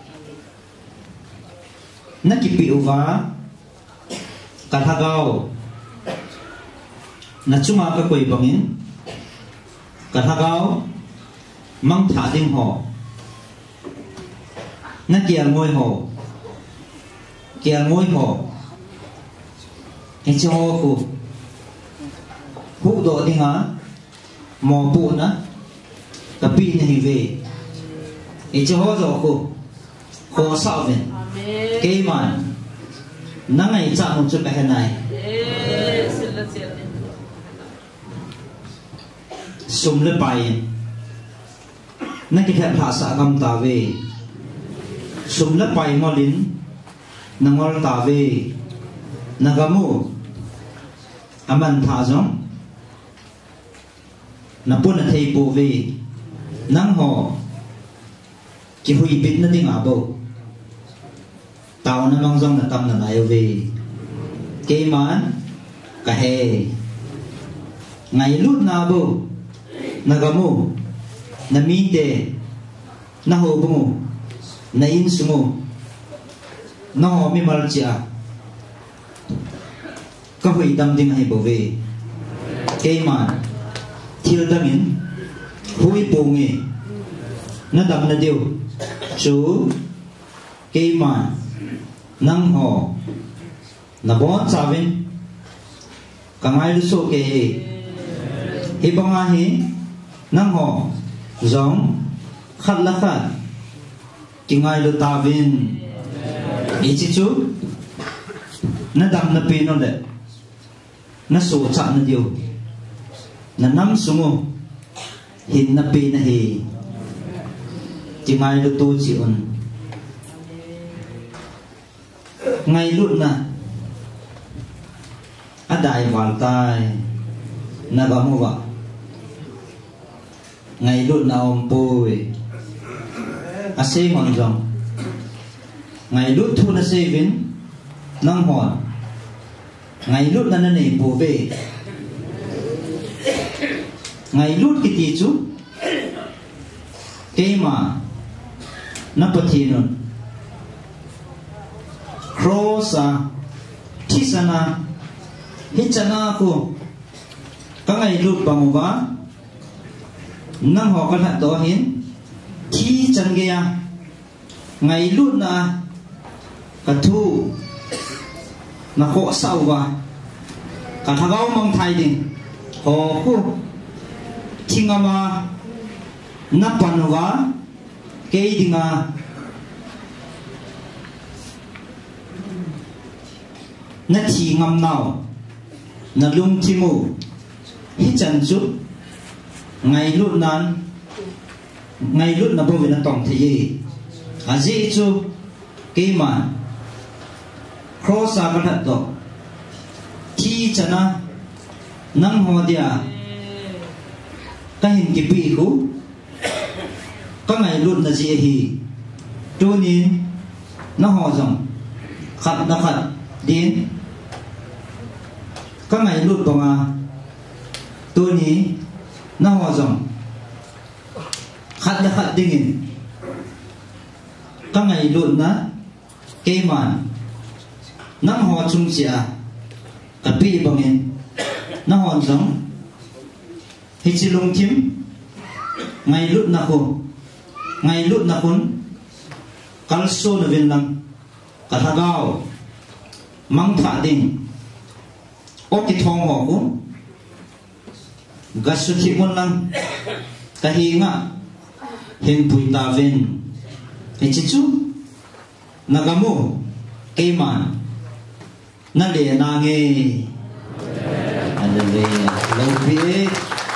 na kipiu va kathagao na chuma ka koi bangin kathagao mang thả ding ho na kia ngôi ho kia ngôi ho cái cho cô hú độ đi hả mò bùn á cái pin này về cái cho họ rồi cô cô sao vậy cái mà nắng ngày chạm một chút cái này sum lên bài nãy cái thằng thả sạ gầm ta về sum lên bài ngó lín nang ngó ta về nagamu aman thả giống na pun na thei po ve nang ho ki hui bit na ding abo tao na mang jong na tam na lai ve ke man ka he ngày lut na bo na gamu na mi te na ho bu na in sumo nó họ mi mal chia các vị tâm tình hay bảo vệ cái mà thiêu tâm in hối bù nghề nó đậm là điều chú cái mà năng họ là bốn sao bên cả ngày lúc số cái hi bằng ai hi năng họ giống khát là khát cái ngày lúc ta bên ý chí chú nó đậm là pin nó đấy nó số chạm nó điều nó nắm xuống hin na pin na hi chỉ ngày lúc tu chỉ ôn ngày lúc na ở đại vạn tai na gamu va ngày lúc na om poi a se mon jong ngày lúc thu na se vin nang hòn ngày lúc na na nei po ve ngày lúc cái gì chú cái mà nó bật thiên rồi crossa tisana hichana cô các ngày lúc bằng vá năng họ có hạt đó hiến thi chân ghe ngày lúc na cả thu là họ sau và cả thằng gấu mong thay đình họ cô tingama napanwa keidinga na tingam nao na lung timu hi chan chu ngày lúc nan ngày lúc na bo na tong thi a ji chu ke ma cross a ka do thi chana nang ho dia cái hình cái bị cũ các ngày luôn là gì thì cho nên nó họ rằng khát đã khát đến các ngày luôn bằng à tôi ní nó họ rằng khát đã khát đến các ngày luôn đó cái mà nó họ chung chia cái bị bằng hình nó họ rằng hi chi lung kim ngày lúc na khô ngày lúc na khôn kalso na vin lang kathagao mang tha ding o ki thong ho ko gasu ki mon lang kahi nga hin pui ta vin hi chi chu nagamu keiman na le na nge hallelujah lâu biết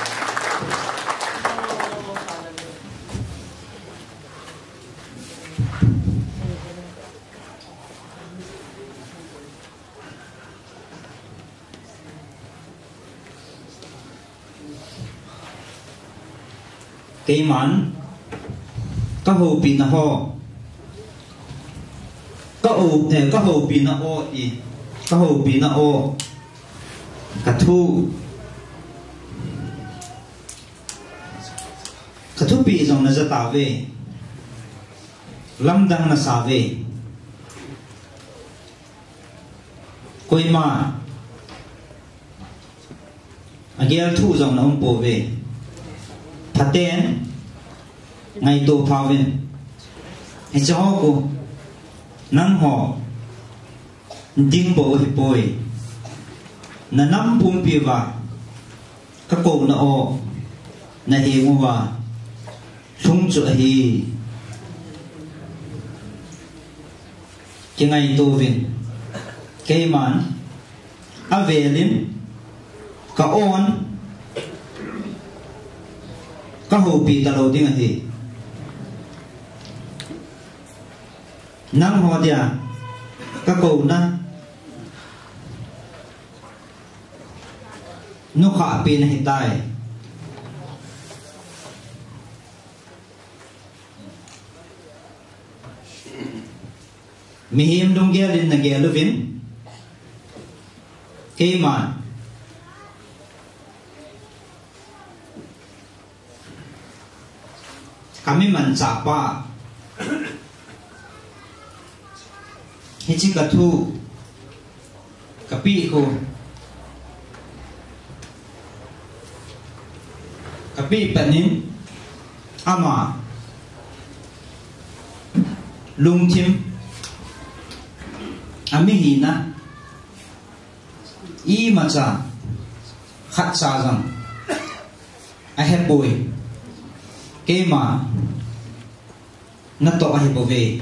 cái món các hồ pin là ho các hồ này các hồ pin là o ý các hồ pin là o cả thu cả thu pin dòng là rất tao về lâm đăng là xả về coi mà anh kia thu dòng là ông bố về thật tên ngày tổ phao viên hay cho họ cô nắng họ tiếng bộ hiệp bồi là năm bùm bì và các cô là ô là hi ngô và sung chỗ hi cái ngày tổ viên cái màn à về lên cả ôn các hồ bị tao đi ngay thì nắng hoa dia các cô na nó khả pin hiện tại mi hiểm đông gia lên là gia lưu vin cái mà kami man sapa hichi ka thu kapi ko kapi panin ama lungthim ami hina i macha khat sa jang a he boy ke ma na to a he bove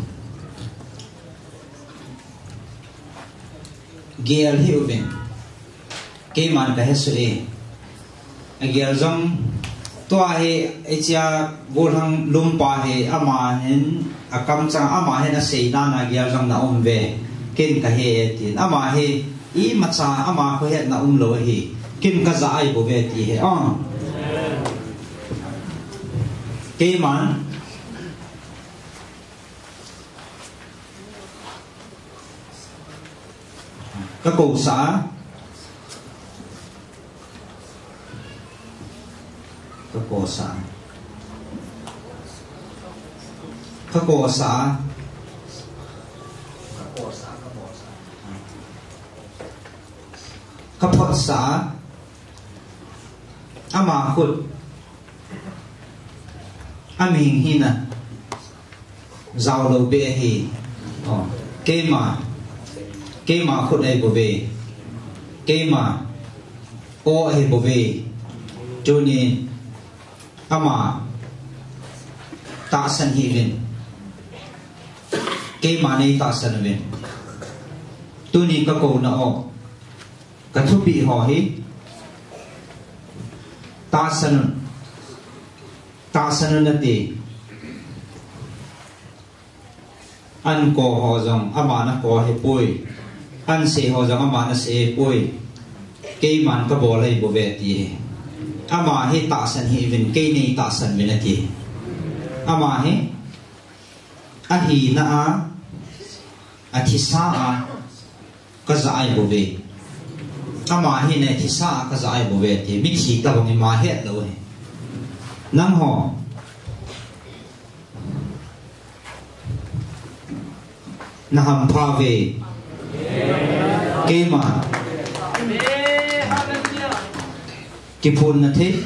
gel hi uven ke man ka he su e a gel jang to a he echa bolhang lumpa he ama hen akam chang ama he na sei na na gel jang na um ve ken ka he tin ama he i macha ama ko he na um lo hi kin ka za ai bove ti he a ke man các cụ xã các cụ xã các cụ xã các phật xã ama khut am hình hi na giàu đầu bê hi kê mà kê mà khut ai bồ về kê mà o ai bồ về cho nên ama ta san hi vin kê mà này ta san vin tu ni ka ko na o ka thu bị ho hi ta san ta san na ti an ko ho jong ama na ko he pui an se ho jong ama na se pui ke man ka bo lai bo ve ti ama he ta san hi vin ke nei ta san vin ti ama he a hi na a a thi sa a ka za ai bo ve ama hi ne thi sa ka za ai bo ve ti mi thi ka bang ma he lo he nang ho na ham pha ve ke ma ki phun na thế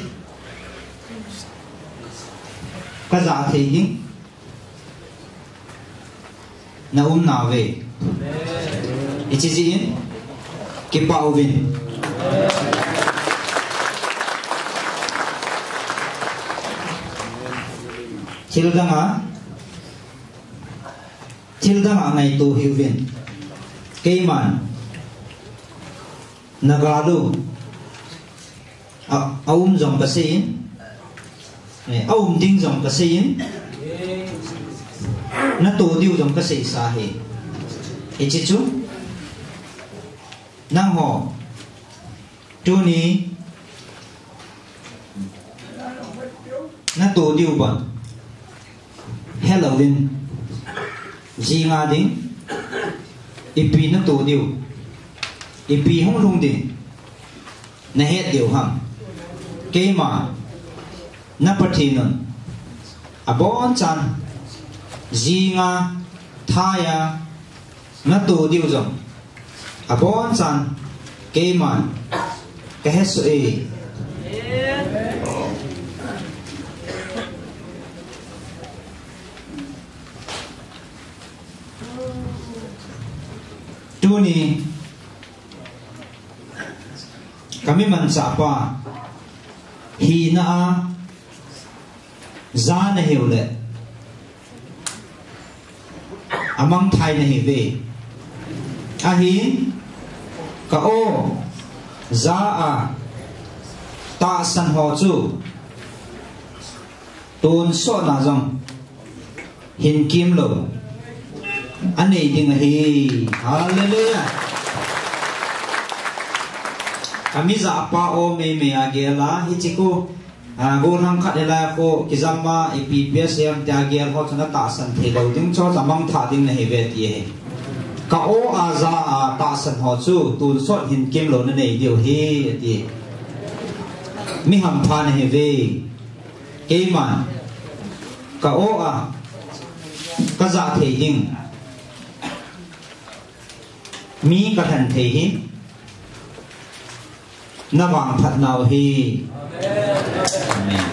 ka za the hi na um na ve ichi ji ki pa vin thil danga thil danga ngai tu hi vin ke man nagalu aum jong ka sein aum ding jong ka sein na tu diu jong ka sei sa he ichi chu nang ho tu ni na tu diu ban Halloween ji nga ding ipi na tu diu ipi hong lung ding na het diu ham ke ma na pathinon abon chan ji nga thaya na tu diu jong abon chan ke ma ke hesu e tu ni kami man sa pa hi na a za na heu le amang thai na hi ve a hi ka o za a ta san ho chu ton so na jong hin kim lo anh ấy ding hi hallelujah kami za pa o me me agela hichiku gol hang khat la ko kizama epps yam ta gel ho chana ta san the lo ding cho tamang tha ding na he ve ti he ka o a za a ta san ho chu tu so hin kem lo na nei dio he ti mi ham pha na he ve ke man ka o a ka za the ding mi ka than the hi na wang phat nau hi amen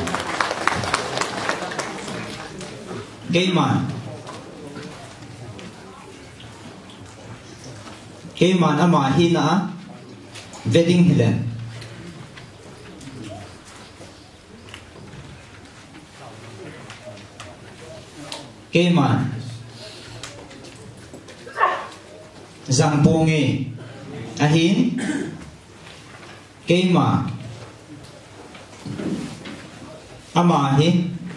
cái màn cái màn ama hi na wedding hilen cái màn giang ponge ahin cái mà ama hi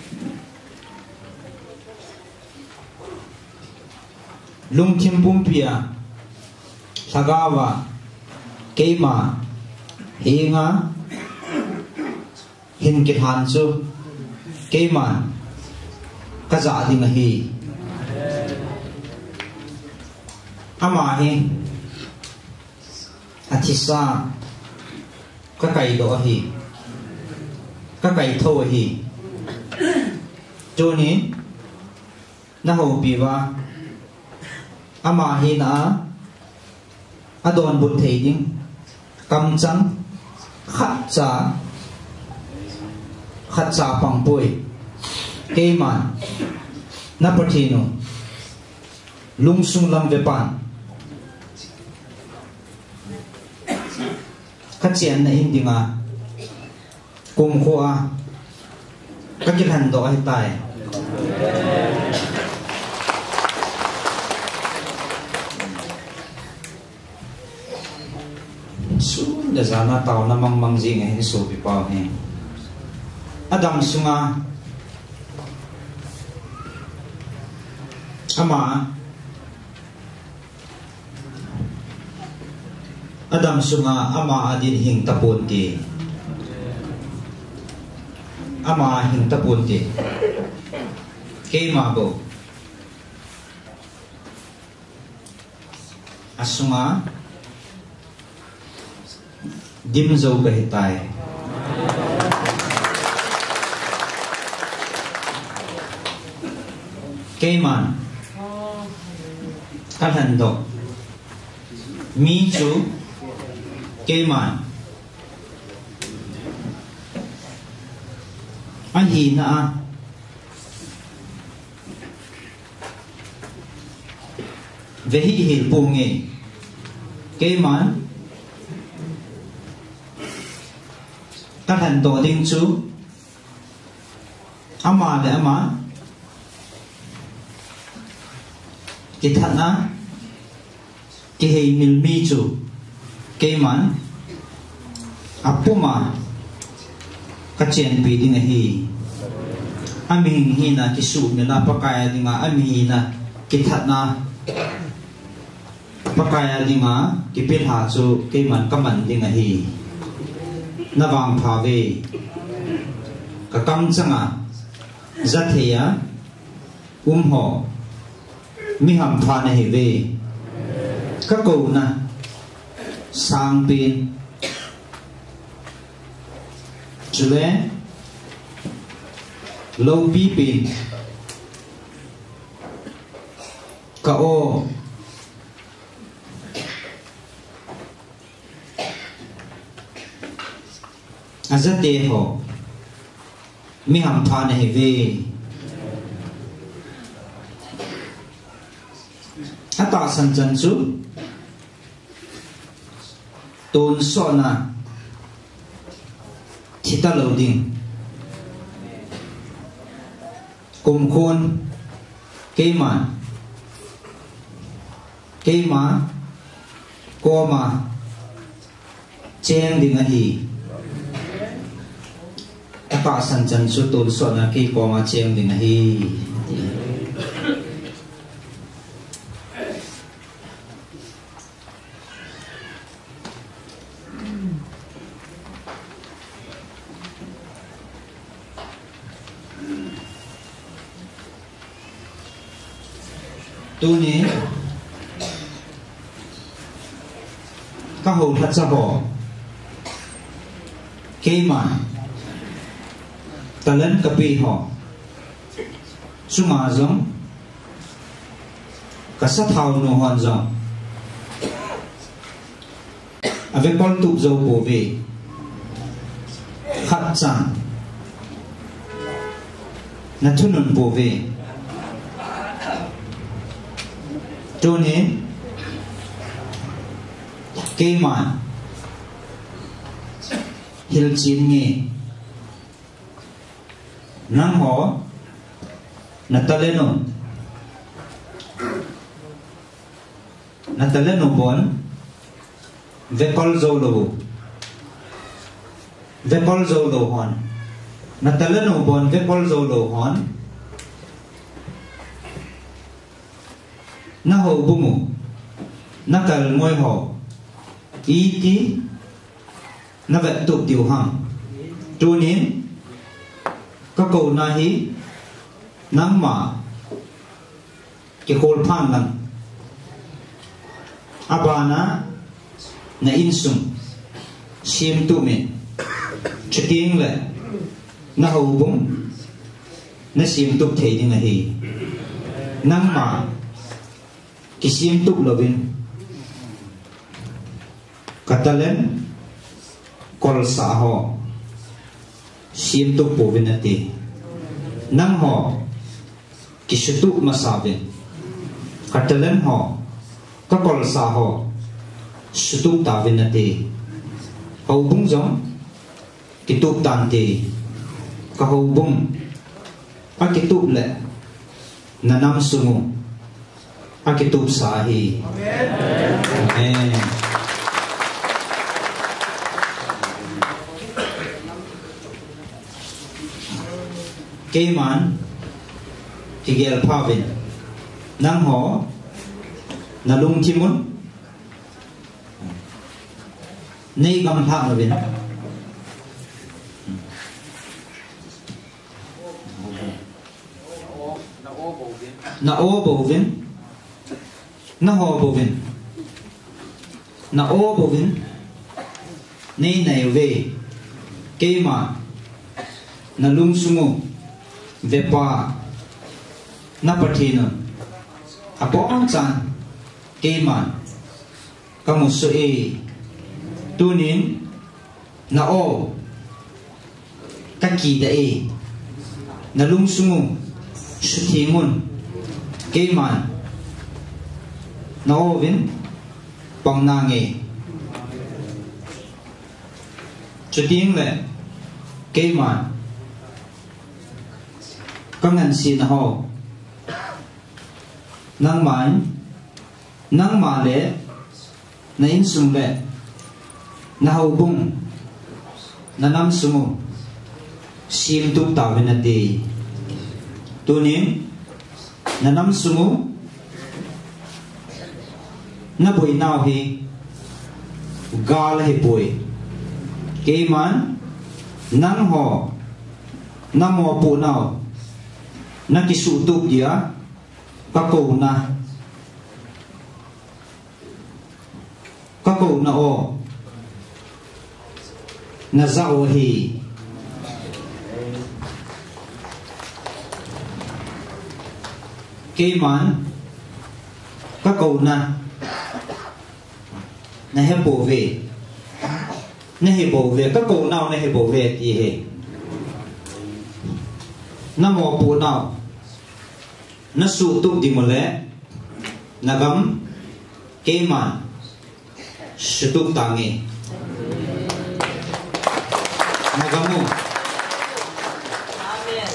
lung chim pum pia sagawa cái mà hi nga hin kit han chu cái mà ka za ding hi ama hi athisa ka kai do hi ka kai tho hi choni na ho pi wa ama hi na adon bun thei ding kam chang khat cha khat cha pang pui ke man na pathino lung sung lam ve pan khát chén này in dinga cùng khoa các cái hành đó hay tài xuống để ra na tàu na mang mang gì ngày số bị bao này Adam sunga ama Adam sunga ama adin hing tapon ti ama hing tapon ti ke ma bo asunga dim zo ka hitai ke man kan han do mi chu cái màn anh hi na về hi hi bùng nghe cái màn các hành tổ đinh chú ama để ama cái thật á cái hi mil mi chú cái màn apuma kacen pi ding hi ami hi na ki su ne na pakaya dinga ami hi na ki that na pakaya dinga ki pil ha chu cái man kaman ding hi na wang pha ve ka kam changa zathia um ho mi ham pha na hi ve ka ko na sang pin chule lâu pi pin ka o azate ho mi ham pha ne ve ata san chan chu tôn so na thita lo ding cùng khôn cái mà cái mà co mà chen ding a hi ta san chan su tôn so na cái co mà chen ding a hi tu ni các hồ thật ra bỏ cái mà ta lên cà phê họ su mà giống cả sát thao nô hoàn giống ave kol tup zo po ve khat chang na thunun po ve tone ke man hil chin nge nang ho na taleno na taleno bon ve kol zo lo ve kol zo lo hon na taleno bon ve kol zo lo hon na ho bumu na kal moi ho i ti na vet tu tiêu hang tu nín các cầu na hi nắng mà cái cột phan lần abana na insum sim tu me chiting le na ho bum na sim tu thei ding hi nang ma cái sim tu lovin katalen kol sa ho sim tu po vinati nang ho kisutu masabin katalen ho ka kol sa ho sutu ta vinati ho bung jong kitup tan ti ka ho bung a kitup le nanam sumu a kitup sa hi amen amen cây man thì gel pavin nang ho na lung chimun nei gam tha na bin na o bovin na ho bovin na o bovin nei nei ve cây man na lung sumu vepa na pathina apong chan keman kamusu e tunin na o kaki da e na lungsungu suthingun keman na ovin pangnange chuting le keman các ngành xin ho nang man nang ma le na in sum le na ho bung na nam sumu sim tu ta venati tunin na nam sumu na boi nau hi gal hi boi ke man nang ho nam mo pu nau na kisu tu dia ka ko na ka ko na o na za o hi ke man ka ko na na he bo ve na he bo ve ka ko na na he bo ve ti he na mo pu na na su tu di mo le na gam ke man su tu ta nge na gam mo amen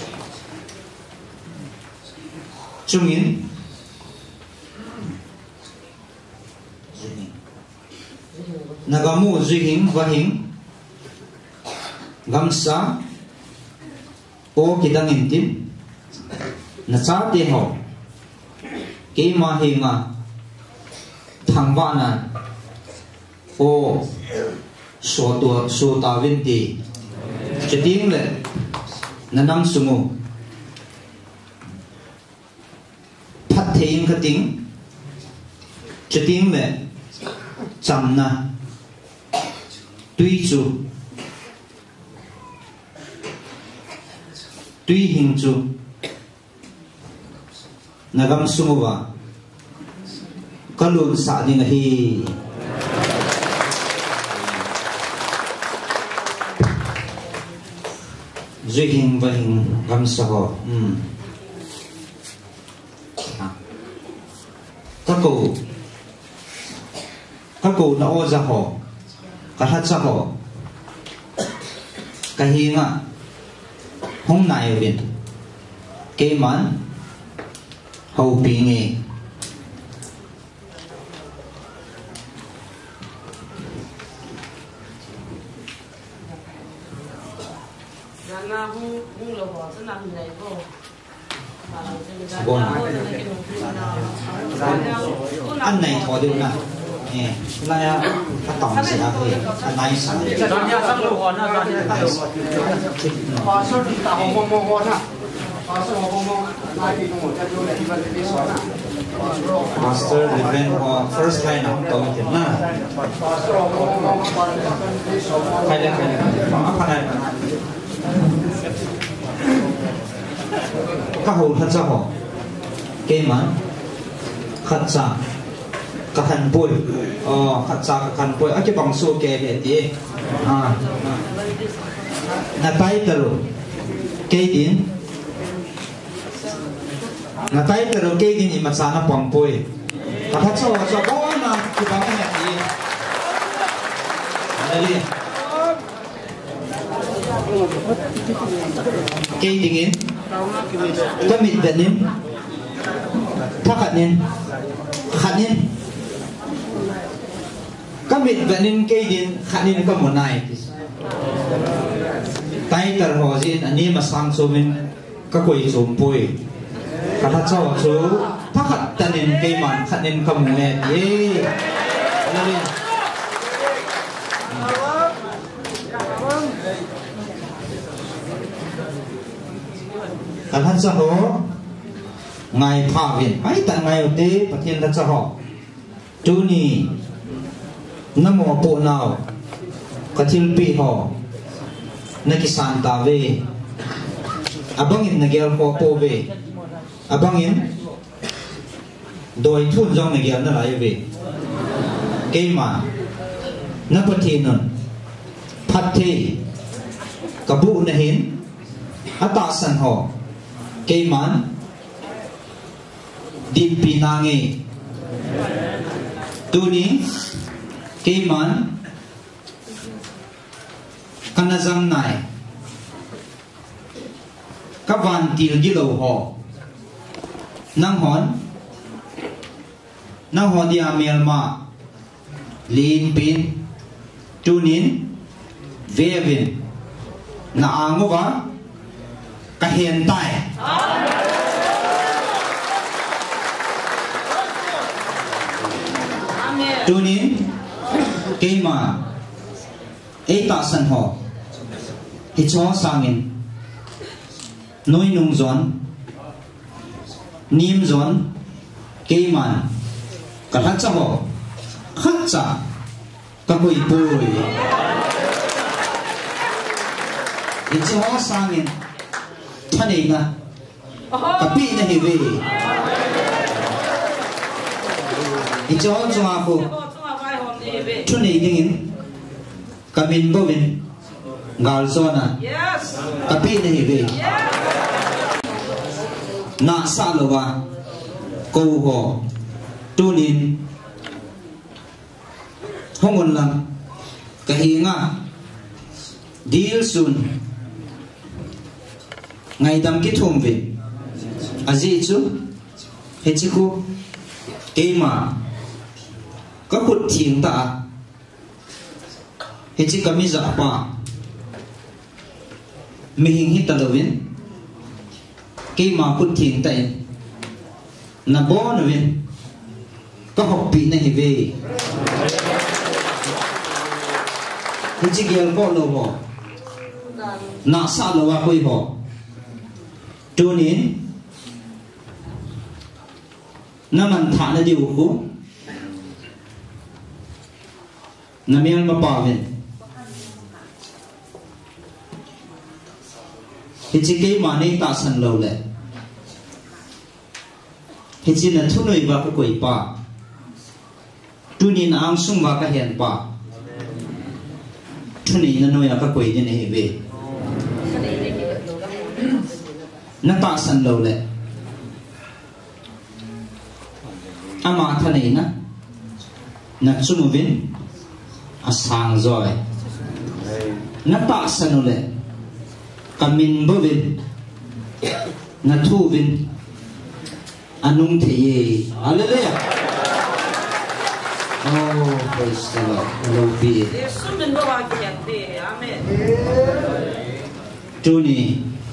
chung in na gam mo zui hing va hing gam sa o kidang in tim na cha te ho ke ma he nga thang ba na o so to so ta vin ti chiting le na nam sumu phat thein khating chiting le cham na tui chu tui hing chu nagam sumuwa kalun sa ding hi duy hình và hình gam sa ho các cụ các cụ nó ô ra ho các hát sa ho cái hình à hôm nay ở bên cái món hậu bị nghề anh này thọ được nè nè là ta tổng sẽ là gì anh này sao Master defend or first line of committee na khai lên khai lên apa này các hồ thật sao họ cái mà khát sa các hành bồi ờ khát sa các hành bồi ở cái bằng số kề vậy thì à là tay tờ cái tiếng na tay tờ cái tiếng thì mà sa nó bằng bồi các hát sao sao có na cái bằng cái gì đây cái tiếng cái mịt về nín thắc hạt nín hạt nín cái mịt về nín cái nín hạt nín có một này tay tờ hồ gì anh em mà sang số mình các quỷ số bùi các thắt sao số thắc hạt tờ nín cái màn hạt nín không nghe gì anh hắn sa ho ngày thả viện ấy tại ngày ở đây phát hiện ra sa ho chú ni nam mô bộ nào cái thiên pi ho na ki santa về abang in na gel ho po về abang in đôi thun dòng na gel na lại về cái mà na phát hiện nun phát thi kabu na hin ata san ho cái món đi pinange tu ni cái món kanazam này các van tiền đi lầu họ năng hòn năng hòn đi amel mà lin pin tu nín về vin na ango va cái hiện tại tu nín cái mà ấy ta sân họ thì cho sang in nuôi nung giòn niêm giòn cái mà cả hát cho họ khát trả các quỷ bùi thì cho sang in thân hình à cái bị này về thì cho cho à cô thân hình những cái mình bao mình ngal zona cái bị này về na sa lowa câu ho tu nín không còn làm cái hình à deal soon ngày đam kết hôn về à gì chứ hết chứ cô cái mà có cột thiền ta hết chứ kami giả pa mình hít ta lovin cái mà cột thiền ta na bo lovin có học bị này về hết chứ kia có lo bo na sa lo wa koi bo tu nín na man thả na điều khu na miên mà pa về thì chỉ cái mà này ta sanh lâu lệ thì chỉ là thu nuôi vào cái quỷ pa tu nín ang sung vào cái hiện pa thu nín na nuôi vào cái quỷ như này về nó ta sân lâu lệ ama thân này nó nó chung vin à sang rồi nó ta sân lâu lệ cầm mình bơ vin nó thu vin anung thế hallelujah. Oh, praise the Lord. Hallelujah. Yesus min bawa kiyanti. Amen. Tuni.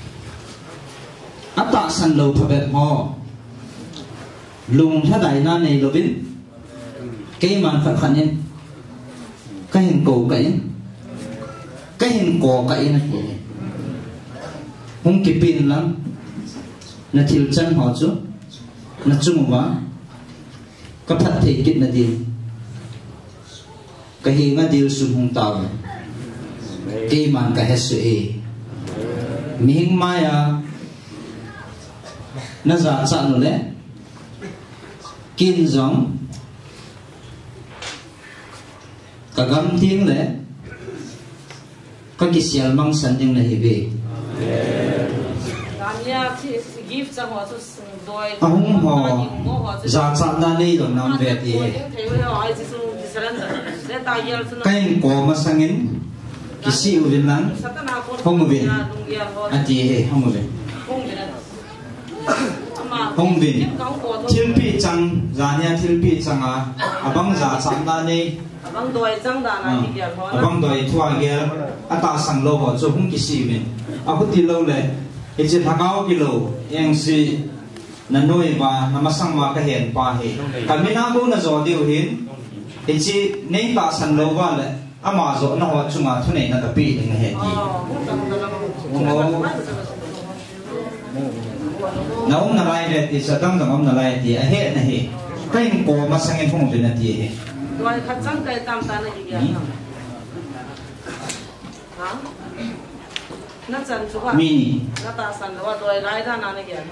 Ata san lo phabet mo. Lung tha dai na nei lovin. Cái man khat khan yen. Cái hình cổ cái. Cái hình cổ cái na ki. Hung ki pin lang. Na thil chan ho chu. Na chung wa. Ka phat thei kit na din. Cái hình nga điều sum hung tao cái man cái hết sự mình mai à nó giả chặn rồi đấy kiên giống cả gam tiếng đấy các cái sial mang sanh tiếng này về ông họ giả chặn ra đây rồi nằm về thì cái cổ mà sang in cái siêu viên lắm không viên anh chị không viên không viên thiên pi chăng giả nhà thiên pi chăng à abang giả chăng đa này abang đôi thua kia à ta sang lâu họ cho không cái siêu viên à có tiền lâu lệ cái chuyện thằng áo cái lâu yang si năn nuôi và nằm sang mà cái hiện pa hết cái mình nào cũng là do điều hiện cái gì nên ta sang lâu vào lệ ama zo na ho chunga thune na kapi ning he ti na um na lai de ti sa dang dang um na lai ti a he na he kain ko ma sangin phong de na ti he doi khat chang kai tam ta na hi ya ha na chan chu ba mi na ta san lo doi lai da na na ya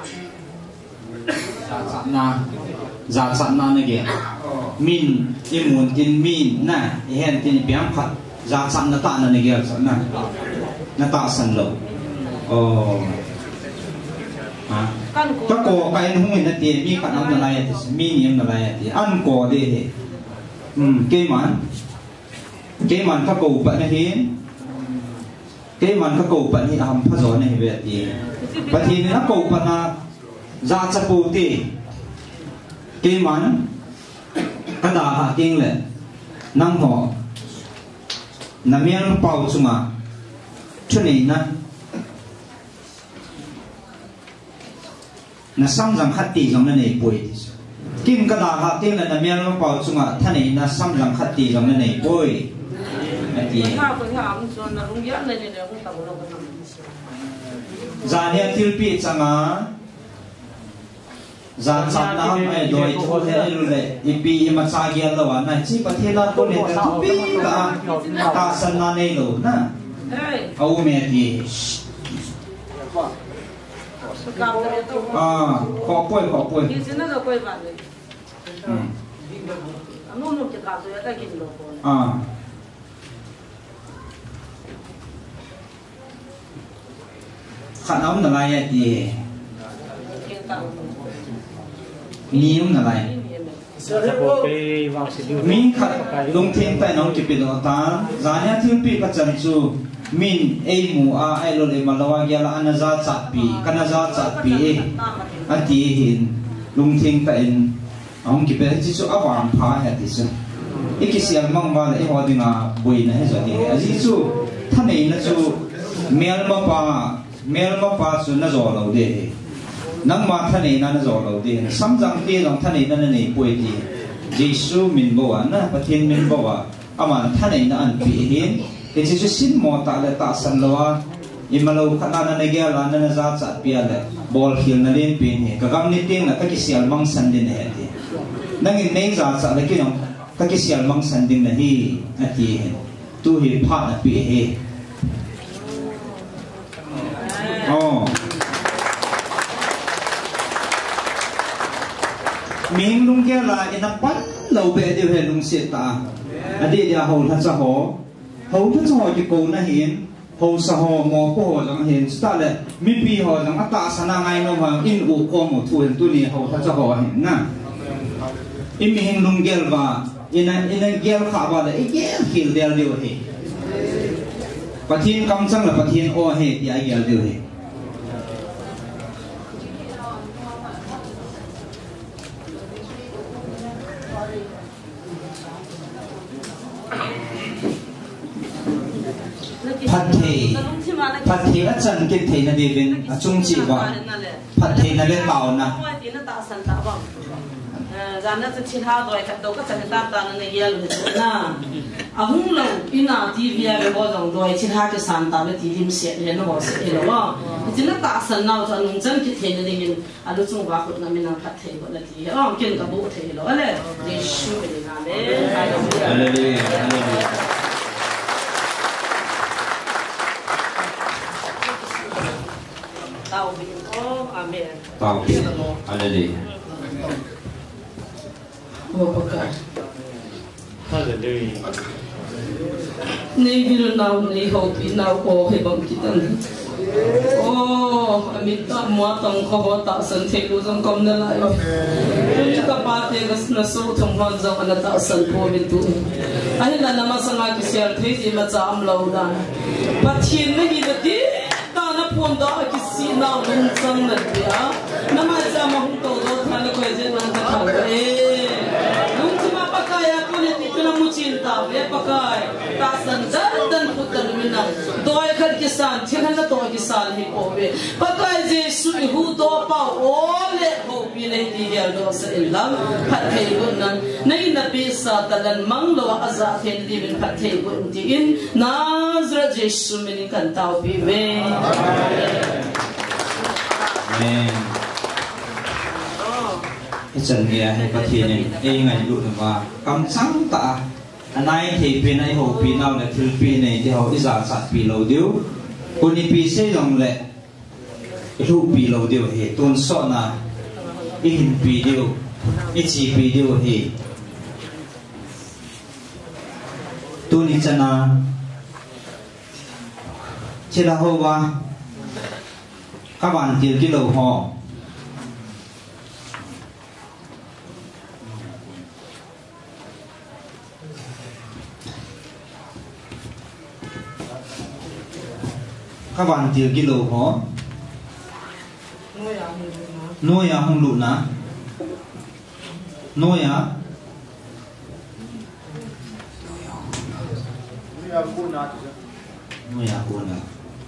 ha na za sa na na ge min imun tin min na hen tin piang phat za sa na ta na ne ge sa na na ta san lo o ha ta ko kai nu min na ti mi ka na lai ti mi ni na lai ti an ko de he um ke man ke man ka ko pa na he ke man ka ko pa ni am pha zo ne he ve ti pa thi na ko pa na za cha pu ti cái món cái đào hạ kinh lệ năng họ nằm miếng bao chung à cho nên na na sam rằng khát tì giống này bồi kim cái đào hạ kinh lệ nằm miếng bao chung àท่านnày na sam rằng khát tì giống này bồi giờ này tiêu pi chẳng à za chặt na mai doi thu he lu le ipi ma cha gia lo wa na chi pathela ko le ta thu pi ka ta san na nei lo na au me ti à khó quay khó quay à khăn ống là lại gì niệm là lại mình lung thiên tại nông kịp được ta giá nhà thiên pi các chân chu mình ai mu a ai lo le malawa gia là anh ra chặt pi anh ra chặt pi anh ti hin lung thiên tại ông kịp được chỉ số áp vàng phá hết đi chứ ít cái gì mong vào lại hoa đi ngà bùi này rồi thì à chỉ sốท่านnày nó số mèo mà pa mèo mà pa số nó rồi lâu đấy nang maท่านnày nó rồi lâu đấy sắm răng kia rằngท่านnày nó này bùi thì Giêsu mình bảo anh na, Phật thiên mình bảo à, amaท่านnày nó ăn phi hiến, cái chỉ số xin mò ta lại ta san loa, ima lâu khát na này kia là nó ra chặt pia lại, ball hiền nó lên pin hè, cái gam này tiếng là cái cái sial mang san đến hè thì, nang in này ra chặt lại cái nó cái cái sial mang san đến là hi, à thì, tu hi phá là phi hè, oh. Mình lung kia là in năm bắt lâu về điều hệ lung xiết ta, anh đi đi hầu thật sao hổ, hầu thật sao hổ cái cổ na hiền, hồ sa hồ mò po hồ rằng hiện ta lệ mi pi hồ rằng ta sana ngay nó mà in u ko một thu hiện tu ni hồ ta cho hồ hiện na in mi hình lung gel và in anh in anh gel khá vào là in gel kiểu gel điều hệ phát hiện cam sang là phát hiện o hệ thì ai gel điều hệ phát thị phát thị ở chân cái thị là gì bên ở trung chỉ qua phát thị là lên bảo na rằng nó sẽ chỉ hao rồi cái đầu cái sản phẩm ta nó này nhiều na à hung lâu ina ti vi về bao giờ rồi chỉ hao cái sản phẩm thì điểm sẽ lên nó bao sẽ lên đó chỉ nó ta sản nào cho nông dân cái thị này mình à lúc chúng ta cũng làm mình phát thị gọi là gì à cái cái bộ thị đó là để show cái làm đấy tao bị có amen tao bị Hallelujah Hallelujah. Nei biru nau nei hopi nau ko he bang kitan. Oh, amita mua tang ko ho ta san the lu jong kom na lai. Kun ka pa te gas na so thong hon jong ana ta san po min tu. Ai la nama sanga ki sial the ji ma cha am lo da. Pathin na gi da ti ta na pon da ki si na lung sang na dia. Nama cha ma hung to do tha na ko je na ta thang e. Pakaya ko ni tito na mucinta, ya pakay. Tasan dan dan putan minang. Doy kan kisan, tiyan na doy kisan hi kobe. Pakay Jesu ihu do pa ole hobi na hindi hiyal do sa ilang patay gunan. Na inabisa talan manglo aza hindi min patay gun diin. Nazra Jesu minikan tao biwe. Amen. Chân nghe hay phát hiện này, ai ngày lụt và cầm sáng ta, anh ấy thì bên ấy hồ pin nào là thứ pin này thì họ ít giả sạt pin lâu điếu, còn đi pin xây dòng lệ, lụt pin lâu điếu thì tuôn sọ na, ít hình pin điếu, ít chỉ pin điếu thì tuôn đi chân na, chỉ là hồ ba, các bạn tiền cái lầu họ các bạn tiêu cái lầu họ nuôi à không lụn à nuôi à nuôi à buồn à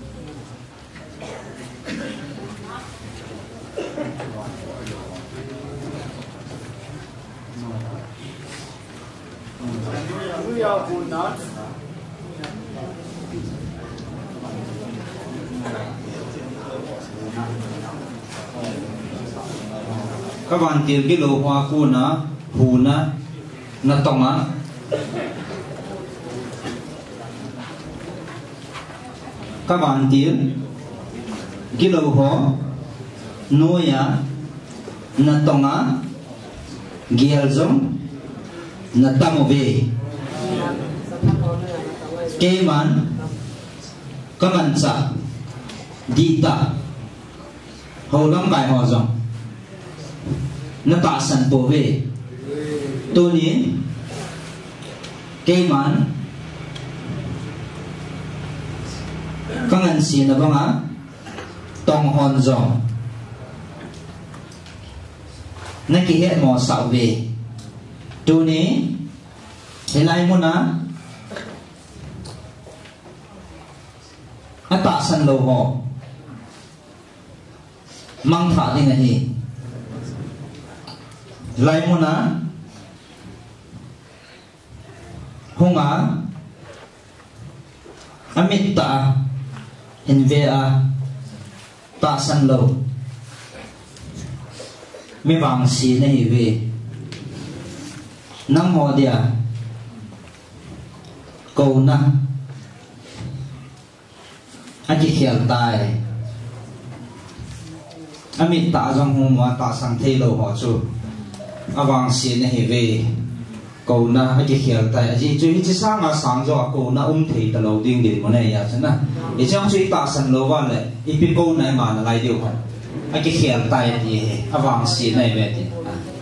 các bạn tiền cái lô hoa cu nó hù nó nó tông á các bạn tiền cái lô hoa nuôi á nó tông á ghel giống nó tông về cái man các bạn sa đi ta hầu lắm bài họ giống nó tạ sẵn bố về tôi ní cây mán các ngân xin là bông á tông hòn dòng nó kì hệ mò xạo về tôi ní thế lại muốn á nó tạ sẵn lâu họ mang thả đi này lại muốn á hung á amit ta hình về à ta sanh lâu mi vàng xí này về năm họ địa cầu na anh chỉ khéo tài amit ta trong hung mà ta sang thay lâu họ chú avang xí này về cầu na cái khéo tay chỉ chú chỉ sang à sang cho cầu na um thì ta lâu tiếng điện mà này à chứ na cái trong suy ta sân lâu vào lại ít bị cầu này mà lại điều khoản cái khéo tay thì à vàng xì này về thì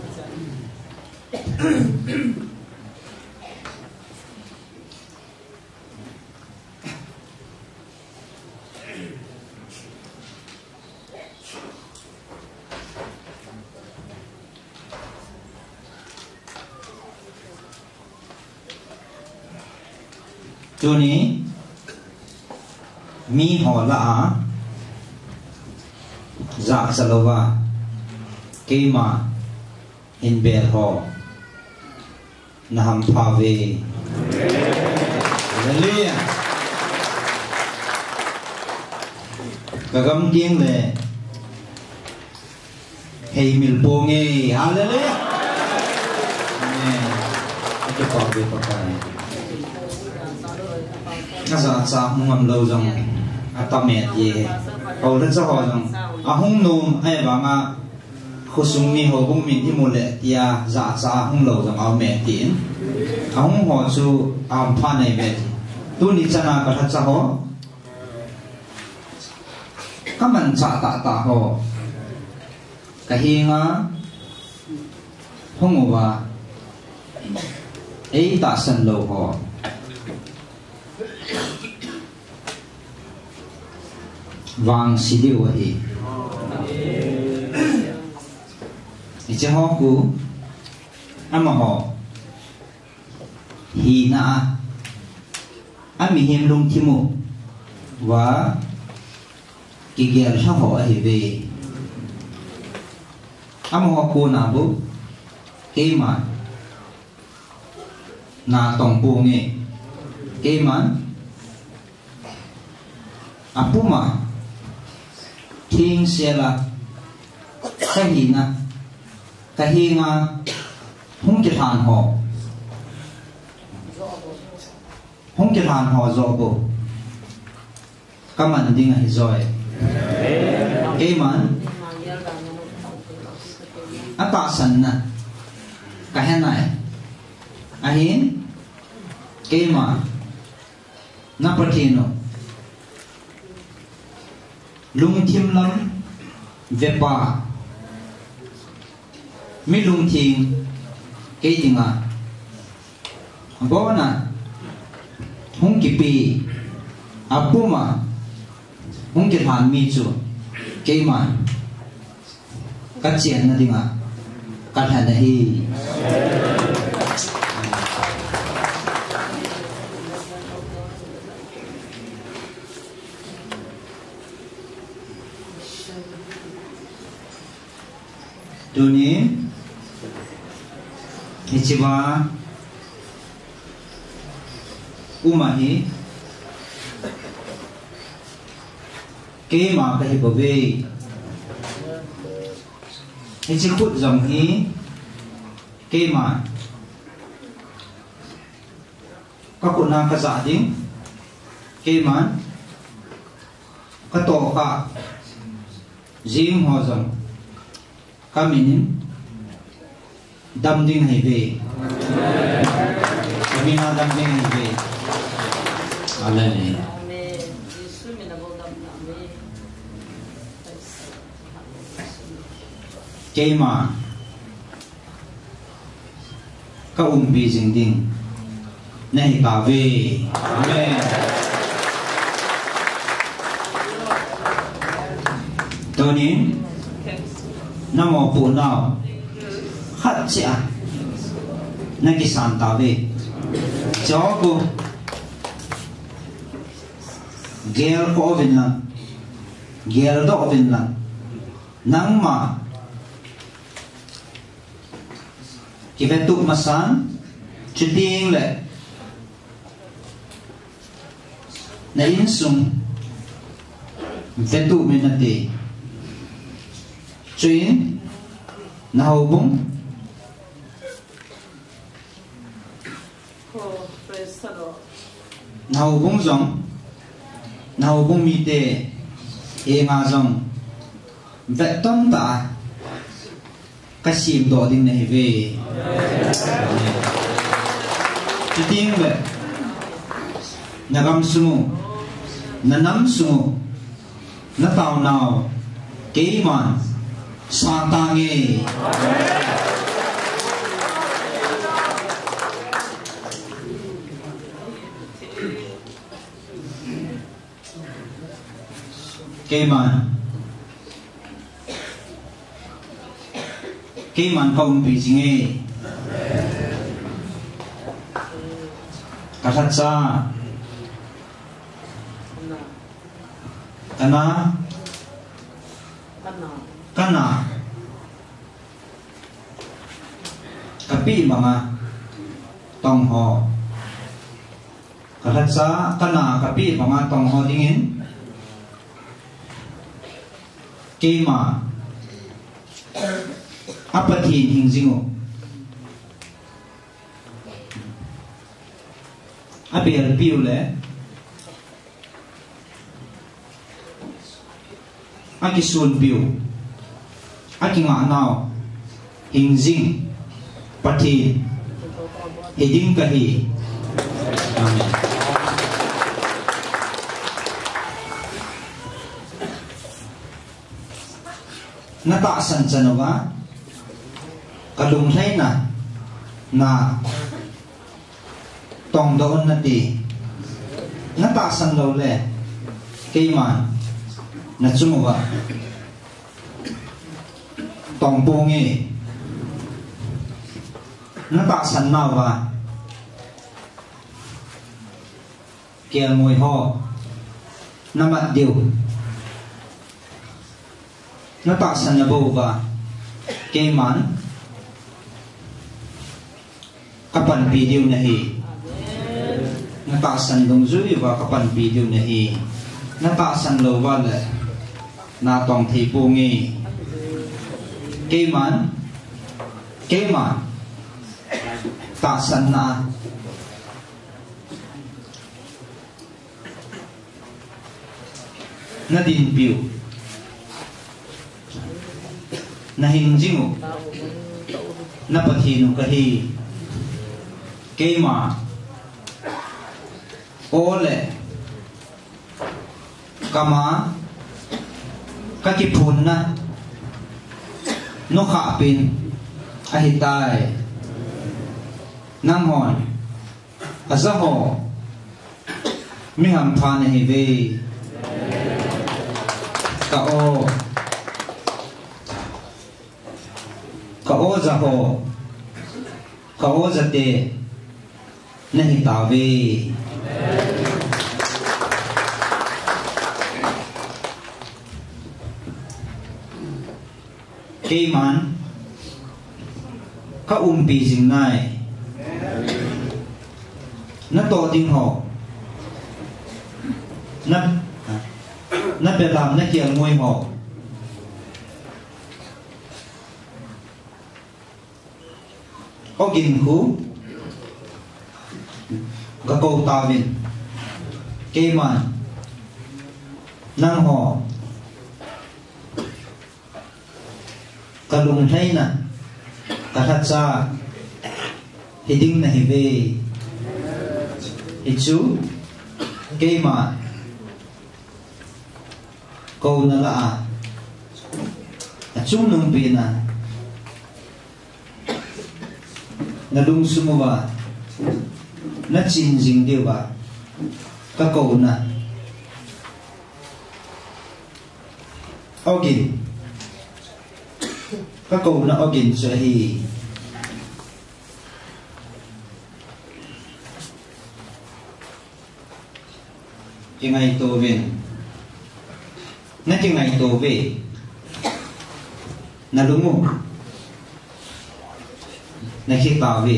chỗ này mi họ là dạ salova cái mà in bel họ nam pha về Hallelujah cả gấm tiếng lệ hay mil po nghe Hallelujah cái câu về câu này sa sa mungam lâu rằng atamet ye câu rất rõ rằng à hung nôm ai bảo nga khusung mi hồ bung min imule tia dạ sa hung lâu rằng ao mẹ tiền à hung hồ chu am pha này về tu ni chana cả thật sa ho các mình cha ta ta ho cái hi nga hung wa ấy ta san lâu ho vàng xí điệu ấy thì chứ họ cú ăn mà họ hi na ăn mì hiểm lung thi mù và cái ghẻ sao họ ấy về ăn mà họ cú nào bố cái mà na tòng bù nghe cái mà apu mà thiên sẽ là cái gì nè cái gì mà không chịu than họ không chịu than họ rồi bộ các bạn đi ngay rồi cái mà à ta sẵn nè cái này à hiến cái mà nó bắt nó lung thiêm lắm về bà mi lung thiêm cái gì mà bố nè không kịp bị apu mà không kịp hàn mi chu cái mà cắt chén là gì mà cắt hạt này dunia ichiba umahi ke ma ka hi bove ichi khut jong hi ke ma ka kuna ka za ding ke ma ka to ka jim ho jong kami dam ding hai ve kami na dam ding hai ve amen cái mà các ông bị dính đinh này cả về amen tôi nín nam mô phụ nào khát chả nên cái sản tạo về cho cô gel có bên là gel đó bên là nắng mà cái về tụ mà sáng chỉ tiên lệ này in sung về tụ mình là gì chuyến nào bún nào bún giống nào bún mì tê e ngà giống vẹt tông ta cái sim đó đi này về chỉ tiếng về nhà gam sumu na nam sumu na tao nào kỹ màn sang ta nghe kỹ màn kỹ màn không bị gì nghe kasat sa kana kana kapi mga tong ho kasat sa kana kapi mga tong ho dingin kema apatin hingzingo apel piule aki sun piu aki nga nao hingzing pati hiding kahi amen nataasan sa nawa kalunghay na na tong doon na ti nataasan daw le kay man na sumuwa tong pungi nataasan na ba kaya mo'y ho namat diw nataasan na ba kay man kapan video na hi nataasan dong zui wa kapan video na hi nataasan lo wa le na tong thei pu ngi kay man kay man taasan na na din piu na hingjingo na pathinu kahi kay ma ole kama kakipun na no kapin ahitay nanghon azaho miham phane hive kao kao zaho kao zate nahi tawe kay man ka umpi sing nai na to ding ho na na pe lam na kiang ngoi ho ogin khu ga ko tawin kay man nang ho kalung hay na kahat sa hiding na hive itsu kay ma kau na laa at sunong pina nalung sumuba na chinjing diwa kakau na ogin kakau na ogin sa hi ingay tovin na ingay tove nalungo nakitawe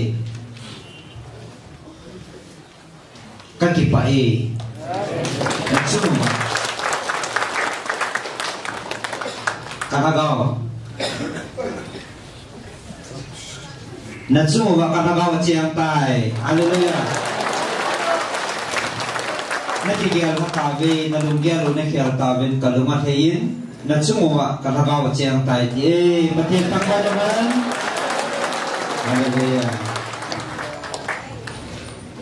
kakipae natsuma kanagawa natsuma kanagawa siyang tay hallelujah nakikiyal ka tawe nalungyal o nakiyal tawe kalungat hayin natsuma kanagawa siyang tay eh batin tangga naman hallelujah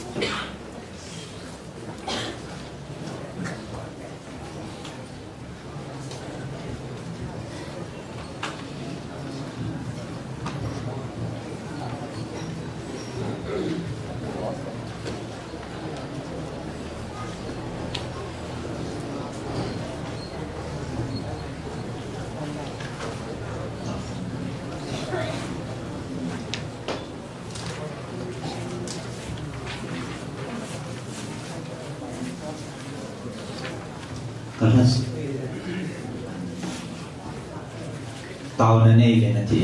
Karena tahun ini nanti,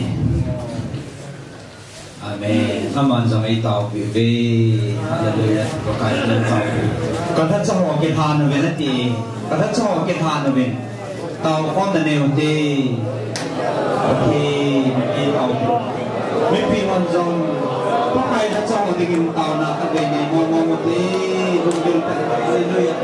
amin. Aman jangan tahu bebe, haleluya. Bukan tahu. Karena cakap kita nanti, karena cakap kita nanti, tahu kau nanti nanti, oke, ini tahu. Mimpi manjang, pakai cakap dengan tahu nak begini, mau mau nanti, mungkin haleluya.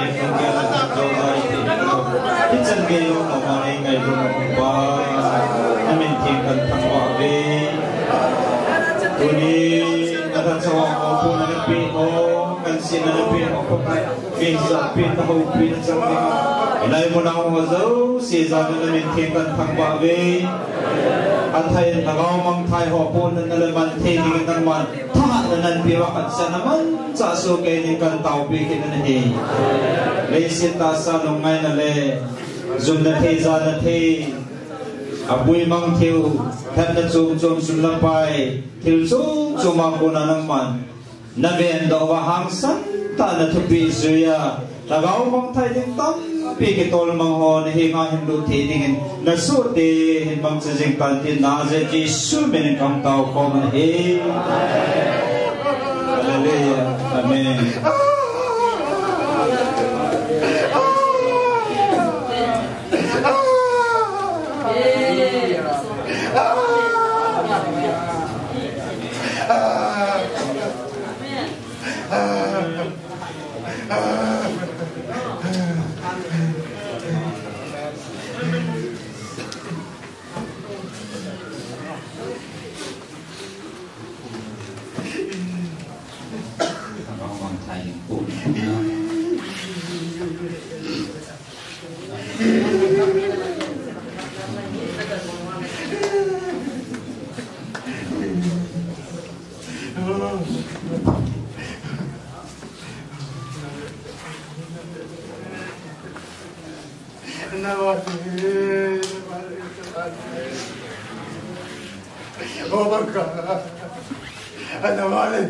yang mungkin ada jauh di kita gaya nama ini gaya rumah amin tinggal tanpa be ini ada sawang maupun ada pino kan sini ada pino pakai bisa pino tahu pino sampai ilai munang wazau sejalan amin tinggal tanpa be Athai nagaw mang thai ho pon na nalaman thei ni kan man tha na nan piwa kan sa naman sa so kay ni kan tau pi kin na he le sita sa nong ngai na le zum na thei za na thei abui mang theu than na chum chum sun lam pai thil chum chum mang ko na nang man na ben do wa hang san ta na thu pi zuya nagaw mang thai ding tam pi ke tol mang ho na he nga hindu the ding na su te hin mang se jing kan tin na je ji su men kam tao ko man he hallelujah amen Oh my God! Ano mali?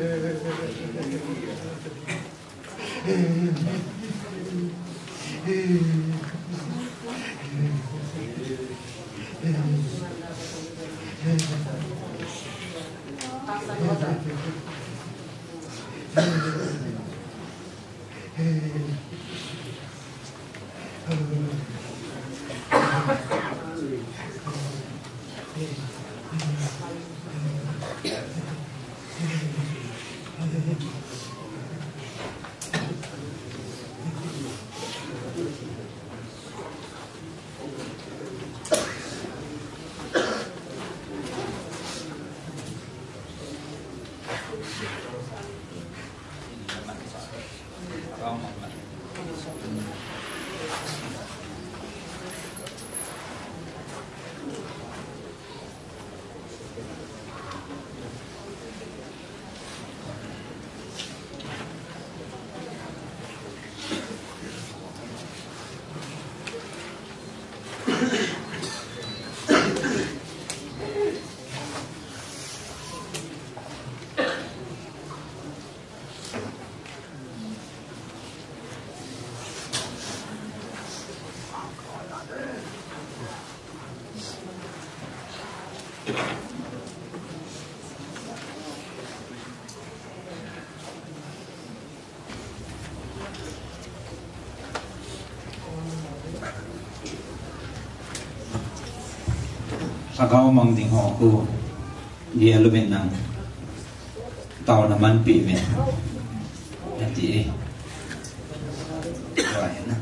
Agao mang ding ho ku dia lu men nang tao na man pi men ya ti wai na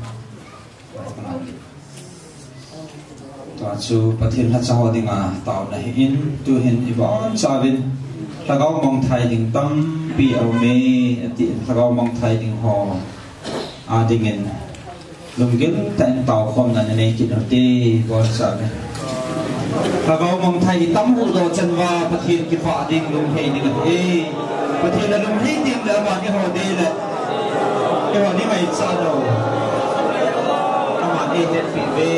to chu pathin ha chaw ding a tao na in tu hin i bon chavin agao mang thai ding tam pi au me ti agao mang thai ding ho a ding en lum gel tan tao khom na ne ki no ti bon chavin Kalau mong thai tamu do chanwa pathin ki fa ding lum hei ding e pathin la lum hei ding la ma ni ho de la ke ho ni mai cha do ama e het pi ve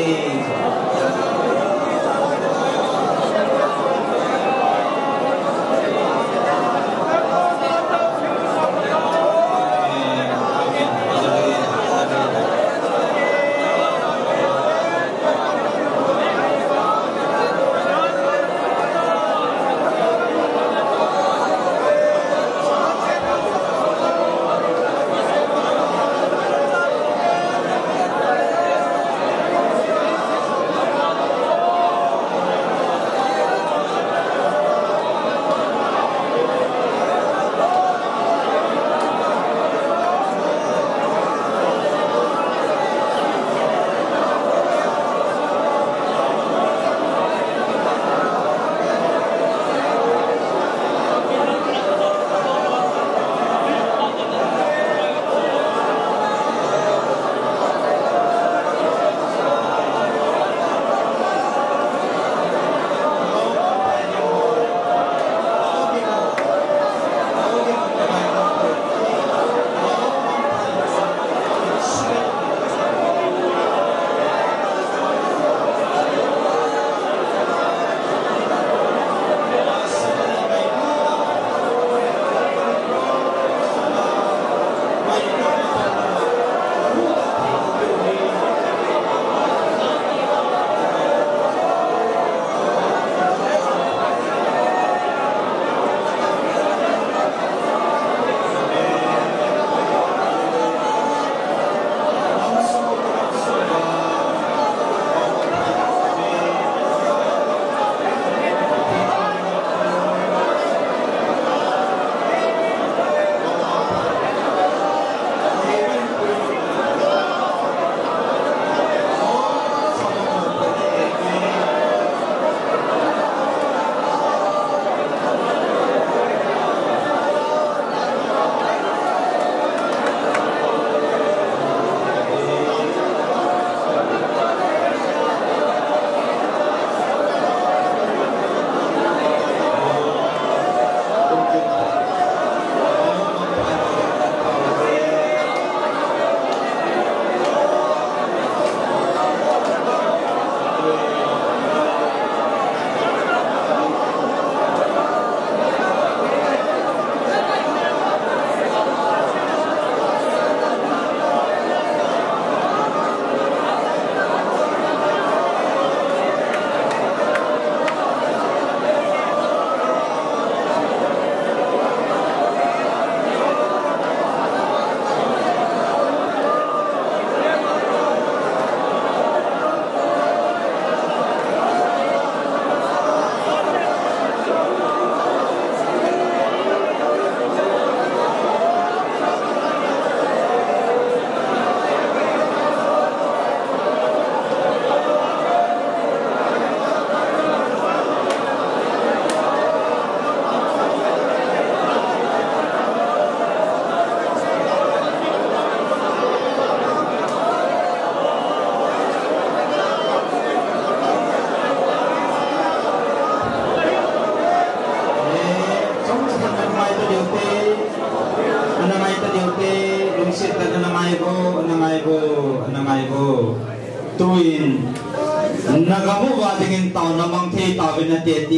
anangai bo anangai bo tuin nagamu wa dingin tau namang the ta bena te ti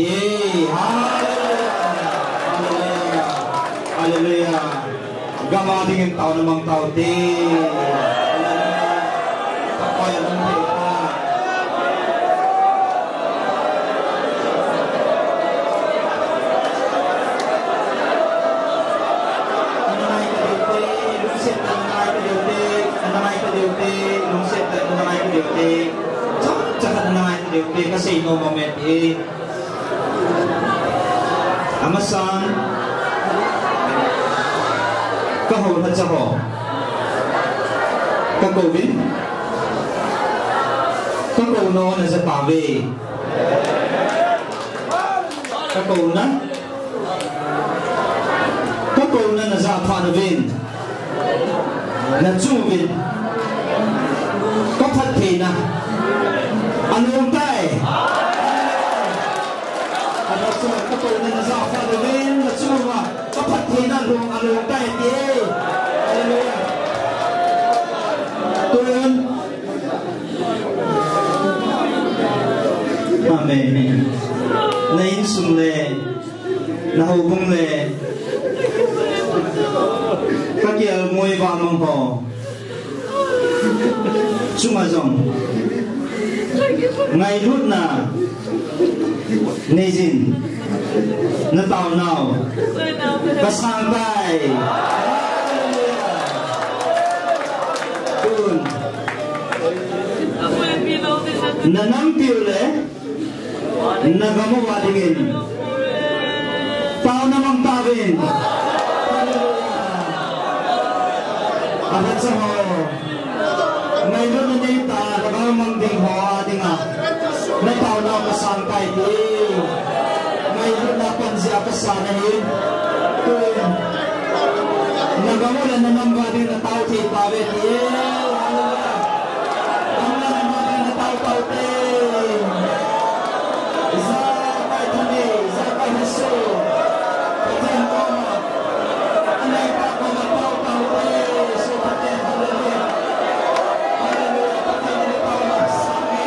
hallelujah hallelujah gama dingin tau namang tau te takoy ang te kasi no moment eh amasan kahol hat sa ho kakovin kakov no na sa pabe kakov na kakov na na sa panavin na tsumvin kapat na anong tay ano sa kapag na nasa Father na tsuma kapatid na rong anong tay ti hallelujah tuyon amen na insum le na hubong le kakial moy ba mong ho tsuma zong ngay rút na nezin na tao nào kasang tay tun nanam piule nagamu wadingin tao namang tabin abat sa ho ngay rút na nita nagamu ding ho ading ah na tao na kasang tay di ngayon na pansiya kasanahin tuwin nagamulan na nambari na tao ti tawe di ang na nambari na tao tao ti isa kay tani isa kay haso patyan koma anay pa koma tao tao ti so patyan hallelujah hallelujah patyan ni tao magsami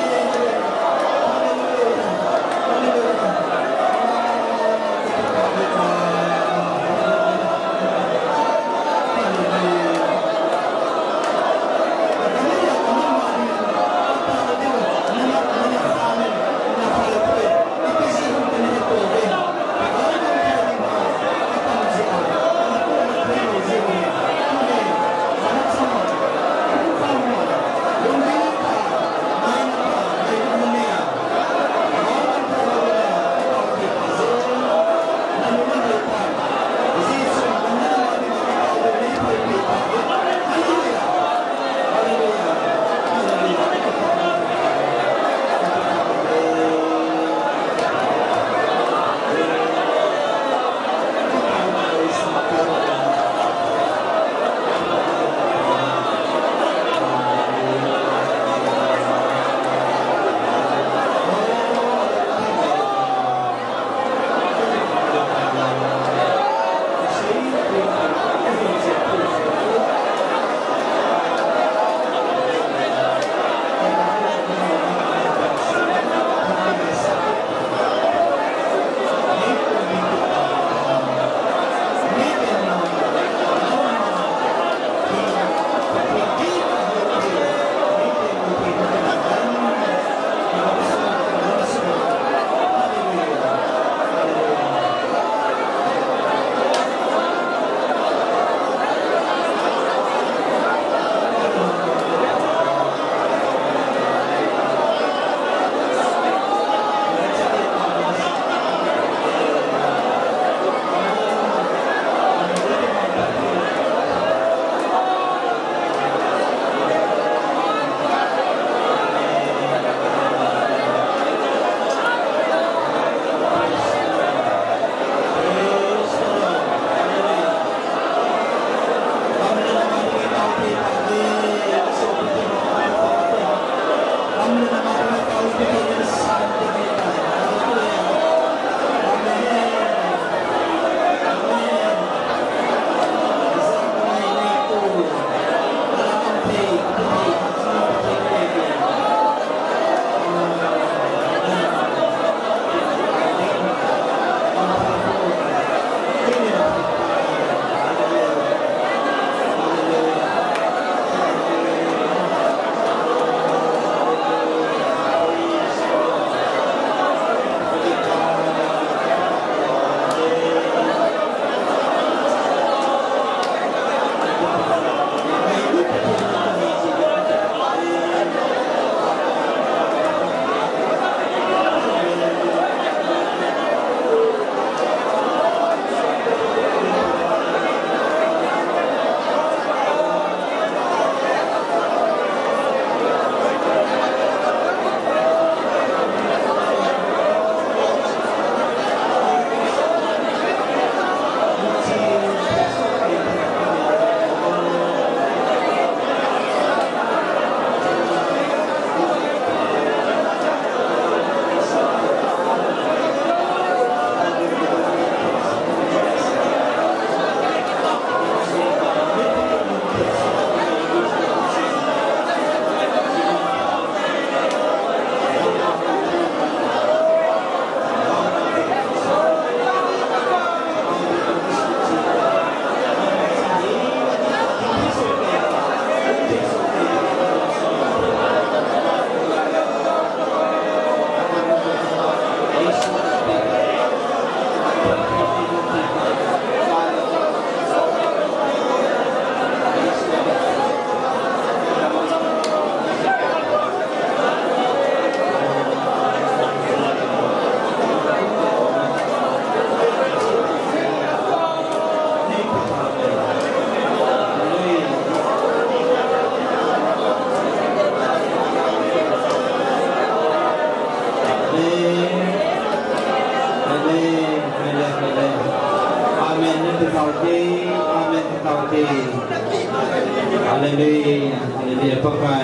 Hallelujah, Hallelujah, pakai.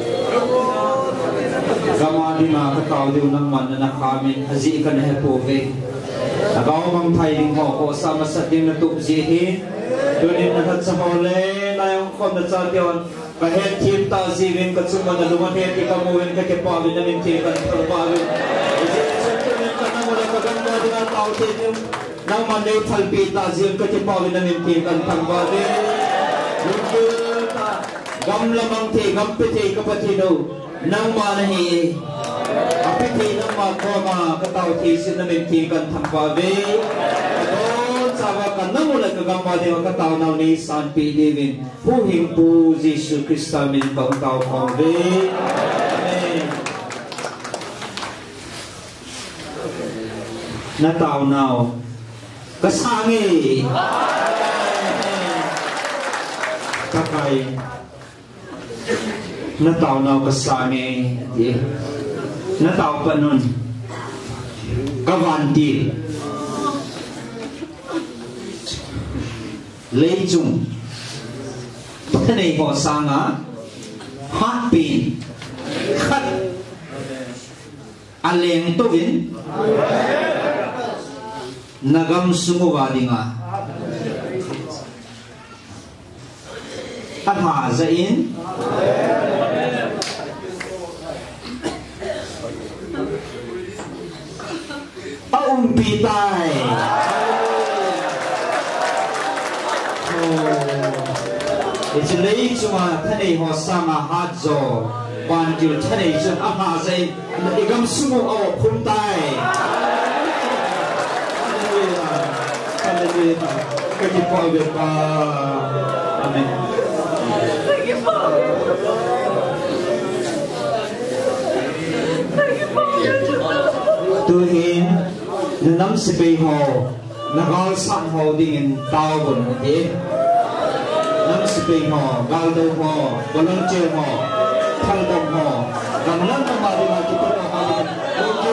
Kama di ma katau di unang man na nakamin haji kan hepove. Agaw mang thai ding ho ko sama sa din na tubjihin. Donin na hat sa hole na yung kon na sa tion. Kahet tim ta zivin katsuma na luman het ikamuin ka kepawin na min tim kan pawin. Haji suntunin ka na wala kaganda di na tao tin nang manay talpi ta zivin ka kepawin na min tim kan pawin. Lungkul ta gam lamang te gam pete kapatino. Nang manahi apiti nang makoma kataw tisin na mintikan tangpabe adon sawa ka nang mula kagamba di makataw na ni San Pilipin puhing po Jesu Krista min kauntaw kongbe. Amen. Nataw now kasangi kakay nataw na kasami di nataw pa nun kavanti leijung panay ko sanga happy khat aleng towin nagam sumuwadi nga at hazain pitay. Oh, it's late to my tani ho sama hadzo. One to tani to aha say igam sumo o puntai. Hallelujah. Hallelujah. Kaki pobe pa. Amen. Thank you, Father. Tuhin nam sipai ho nagal sang ho dingin tao bon di nam sipai ho gal do ho bolong che ho thal do ho gamlan na ma di ma ki to ho di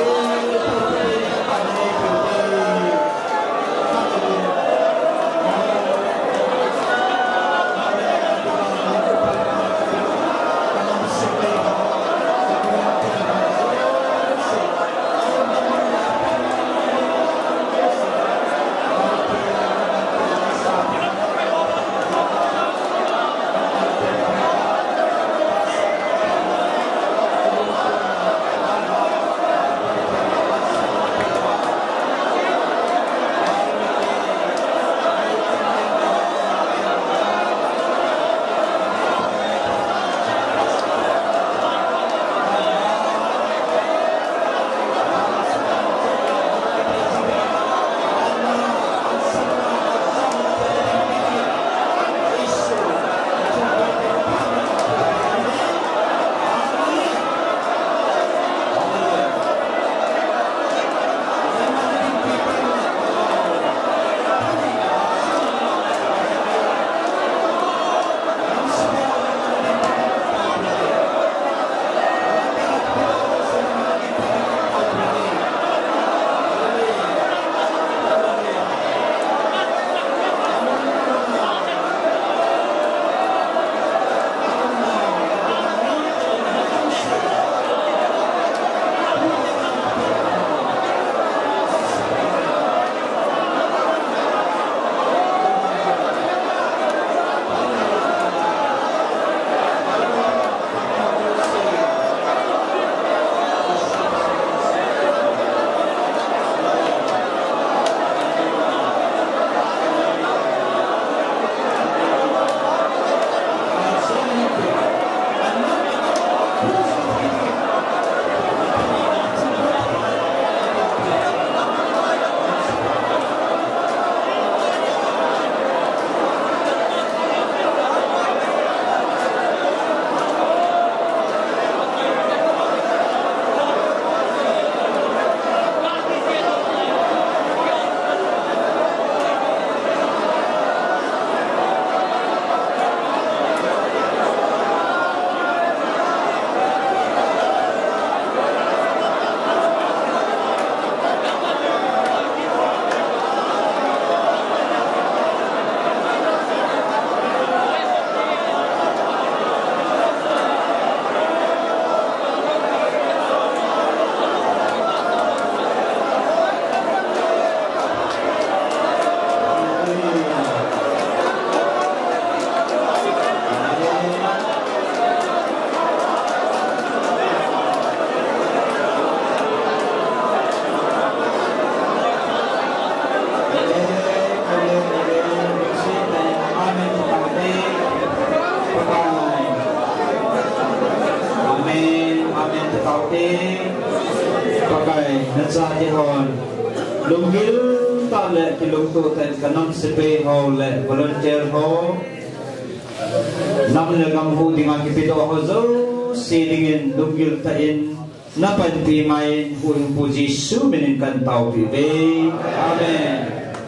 sao thế pakai na cha ti hon lung gil ta le ki lung tu ten kanam se pe ho le volunteer ho nam le gam hu dinga ki pito ho zo silingin lung gil ta in na pan pi mai hu pu Jisu menin kan tau pi be amen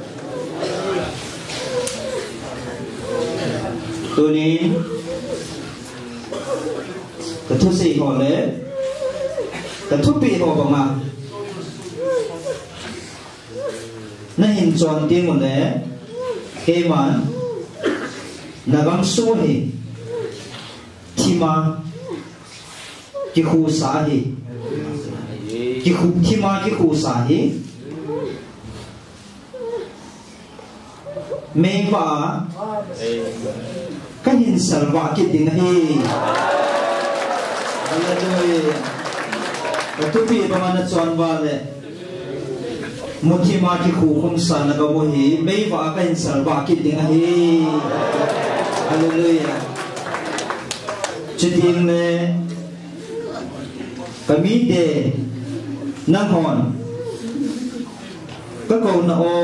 tunin cái thứ gì họ lẽ cái thứ bị họ bằng à nó hình tròn tiếng một lẽ khi mà là gam số thì thì mà cái khu xã thì cái khu thì mà cái khu xã thì mấy vợ cái hình sản vợ cái tiếng này Hallelujah. Ketupi bagaimana cuan bale. Muti maki hukum sana kabuhi. Mei wa akan salbaki tingahi. Hallelujah. Jadi le kami de nanghon. Kakau na o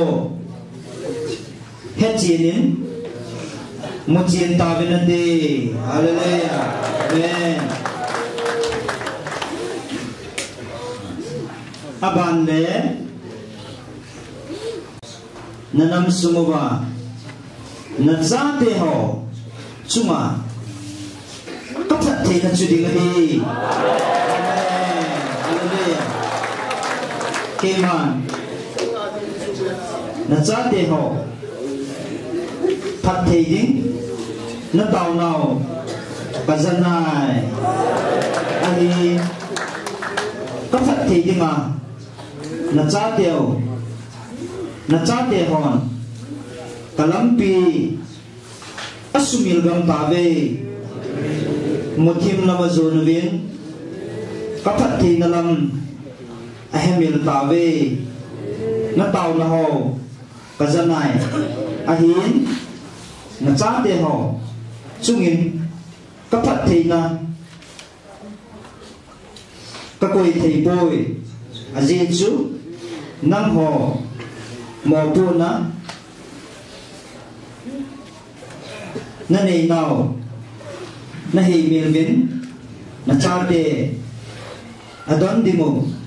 hejinin mutin tabinandi. Hallelujah. Amen. Aban le nanam sumuba na zate ho chuma pathat the na chuding hi hallelujah keman na zate ho phat the ding na tao nào kazanai ani pathat the ding ma na cha tiêu na cha te hon kalampi asumil gam tabe muthim lama zon vin kaphat thi na lam ahemil tabe na taw na ho kazanai ahin na cha te ho chungin kaphat thi na ka koi thei boy ajechu nam ho mo pu na na nei nào na hi mil vin na cha te adon dimo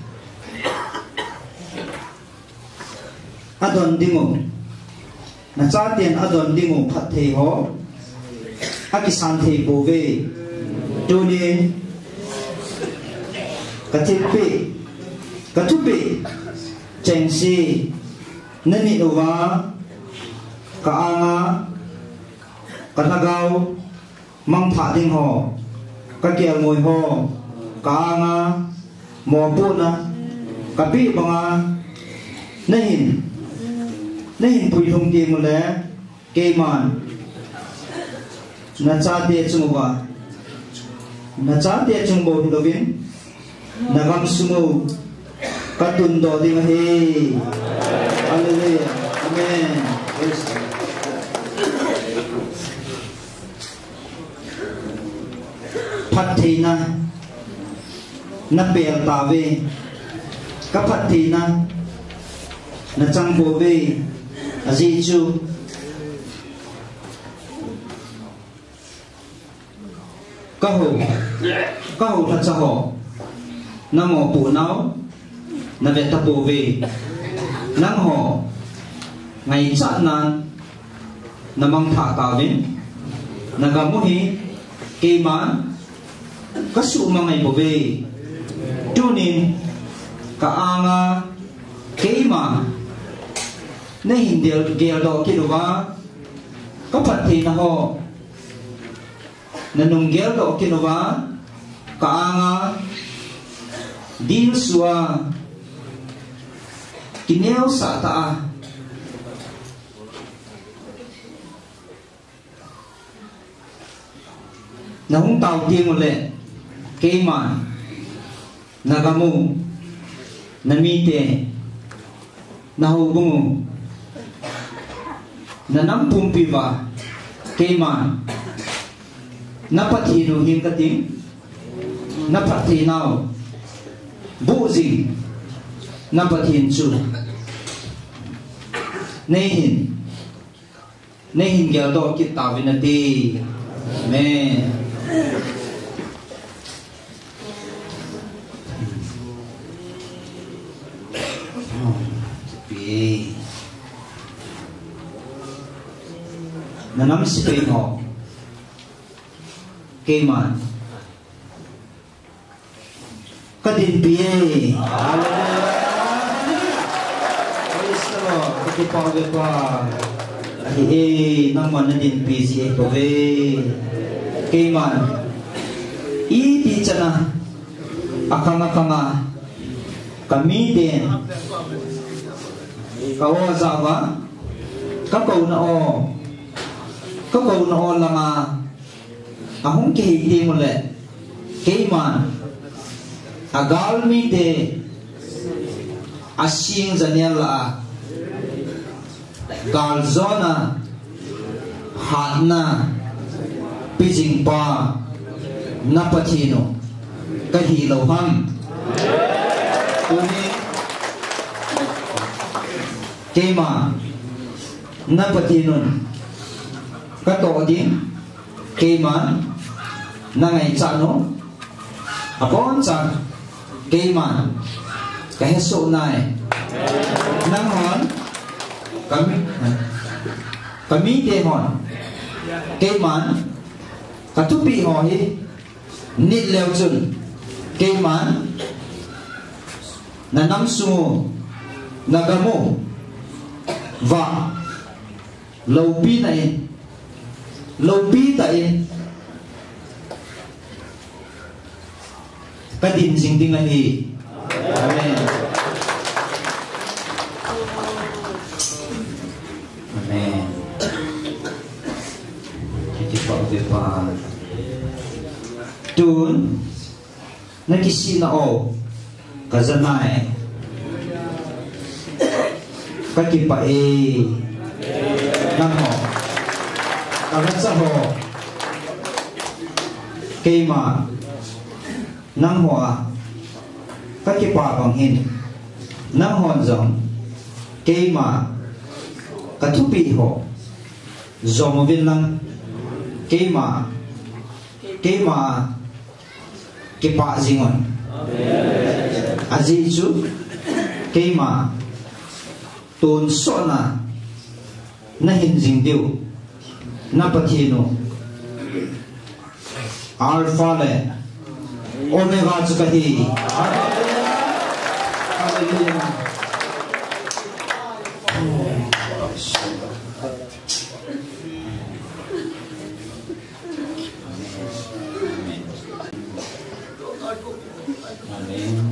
adon dimo na cha ten adon dimo phat thei ho akisan thei bo ve tu ni ka thip pi ka thu pi cheng si nani uwa ka anga ka nagaw mang tha ding ho ka kial ngoi ho ka anga mo pu na ka pi banga nahin nahin pui thong ti mo le ke man na cha te chung wa na cha te chung bo hi lovin na gam sumu katun do ding hi hallelujah amen yes. Phat thi na na pel ta ve ka phat thi na na chang bo ve aji chu ka ho ka ho tha cha ho na mo pu nau na ve ta bo ve nang ho ngày cha nan na mang tha ta vin na ga mo hi ke man ka su ma ngai bo ve tu nin ka anga ke ma na hin del gel do ki do wa ka phat thi na ho na nung gel do ki do wa ka anga dil suwa kineo sa ta na hung tao tieng le ke man na gamu na mi te na hu bungu na nam pum pi wa ke man na pathi ru him ka ting na pathi nau bu gì năm bát thiên chu nay hin nay hin gel do kit ta vinati amen pi nanam sipai ho keman kadin piye praise the Lord ke pa ve pa ai e naman din pi si e to ve keman i ti chana akanga kanga kami den kawa zawa ka ko na o ka ko na o lama ahung ke ti mo le keman agal mi de asing zaniala gal zona hatna pijing pa napatino kahi loham tuni kema napatinon kato din kema nangai chano apon chan keiman kaheso nai nang hon kami kami te hon keiman katupi ho hi nit leo chun keiman nanam su nagamo va lopi nai lopi tai kadin sing ting lahi amen amen kita pak depan tun nakisi na o kazanai kakipa e namo kagatsa ho keima nang hoa các cái quả bằng hình nang hòn giống cây mà các thuốc bị hộ dòng một viên lăng cây mà cây mà cái bạ gì ngọn à gì chú cây mà tôn sọ na na hình dình điệu na patino alpha le Omega Zukahi. Hallelujah. Amen.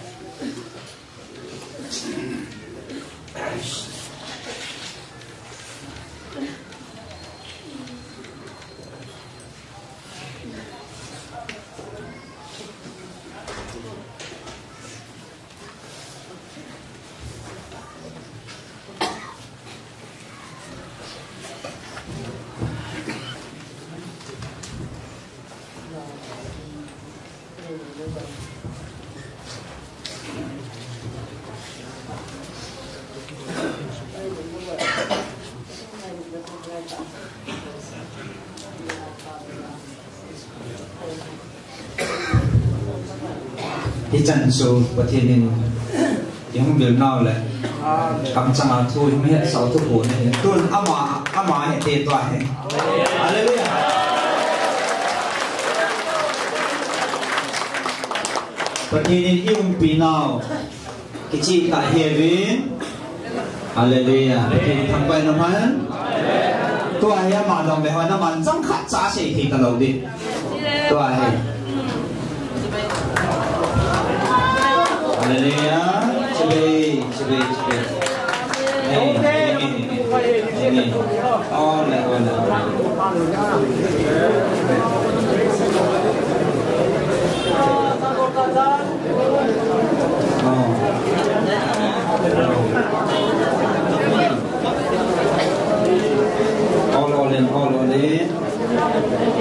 Thì chẳng số và thiên nên những việc nào lại cầm chẳng là thôi mới hết sáu thuốc bốn này tuần âm mà âm mà hệ tiền toàn này Hallelujah và thiên nên yêu bị nào cái chị tại hệ với Hallelujah thì thằng quen nó hắn tôi ai mà đồng về hỏi nó mà chẳng khát giá sẽ thì tao đầu đi tôi ai Hallelujah, cebe, cebe, cebe. Ini, ini, ini. Oleh, oleh, oleh. Oh. All, all in, all, all in.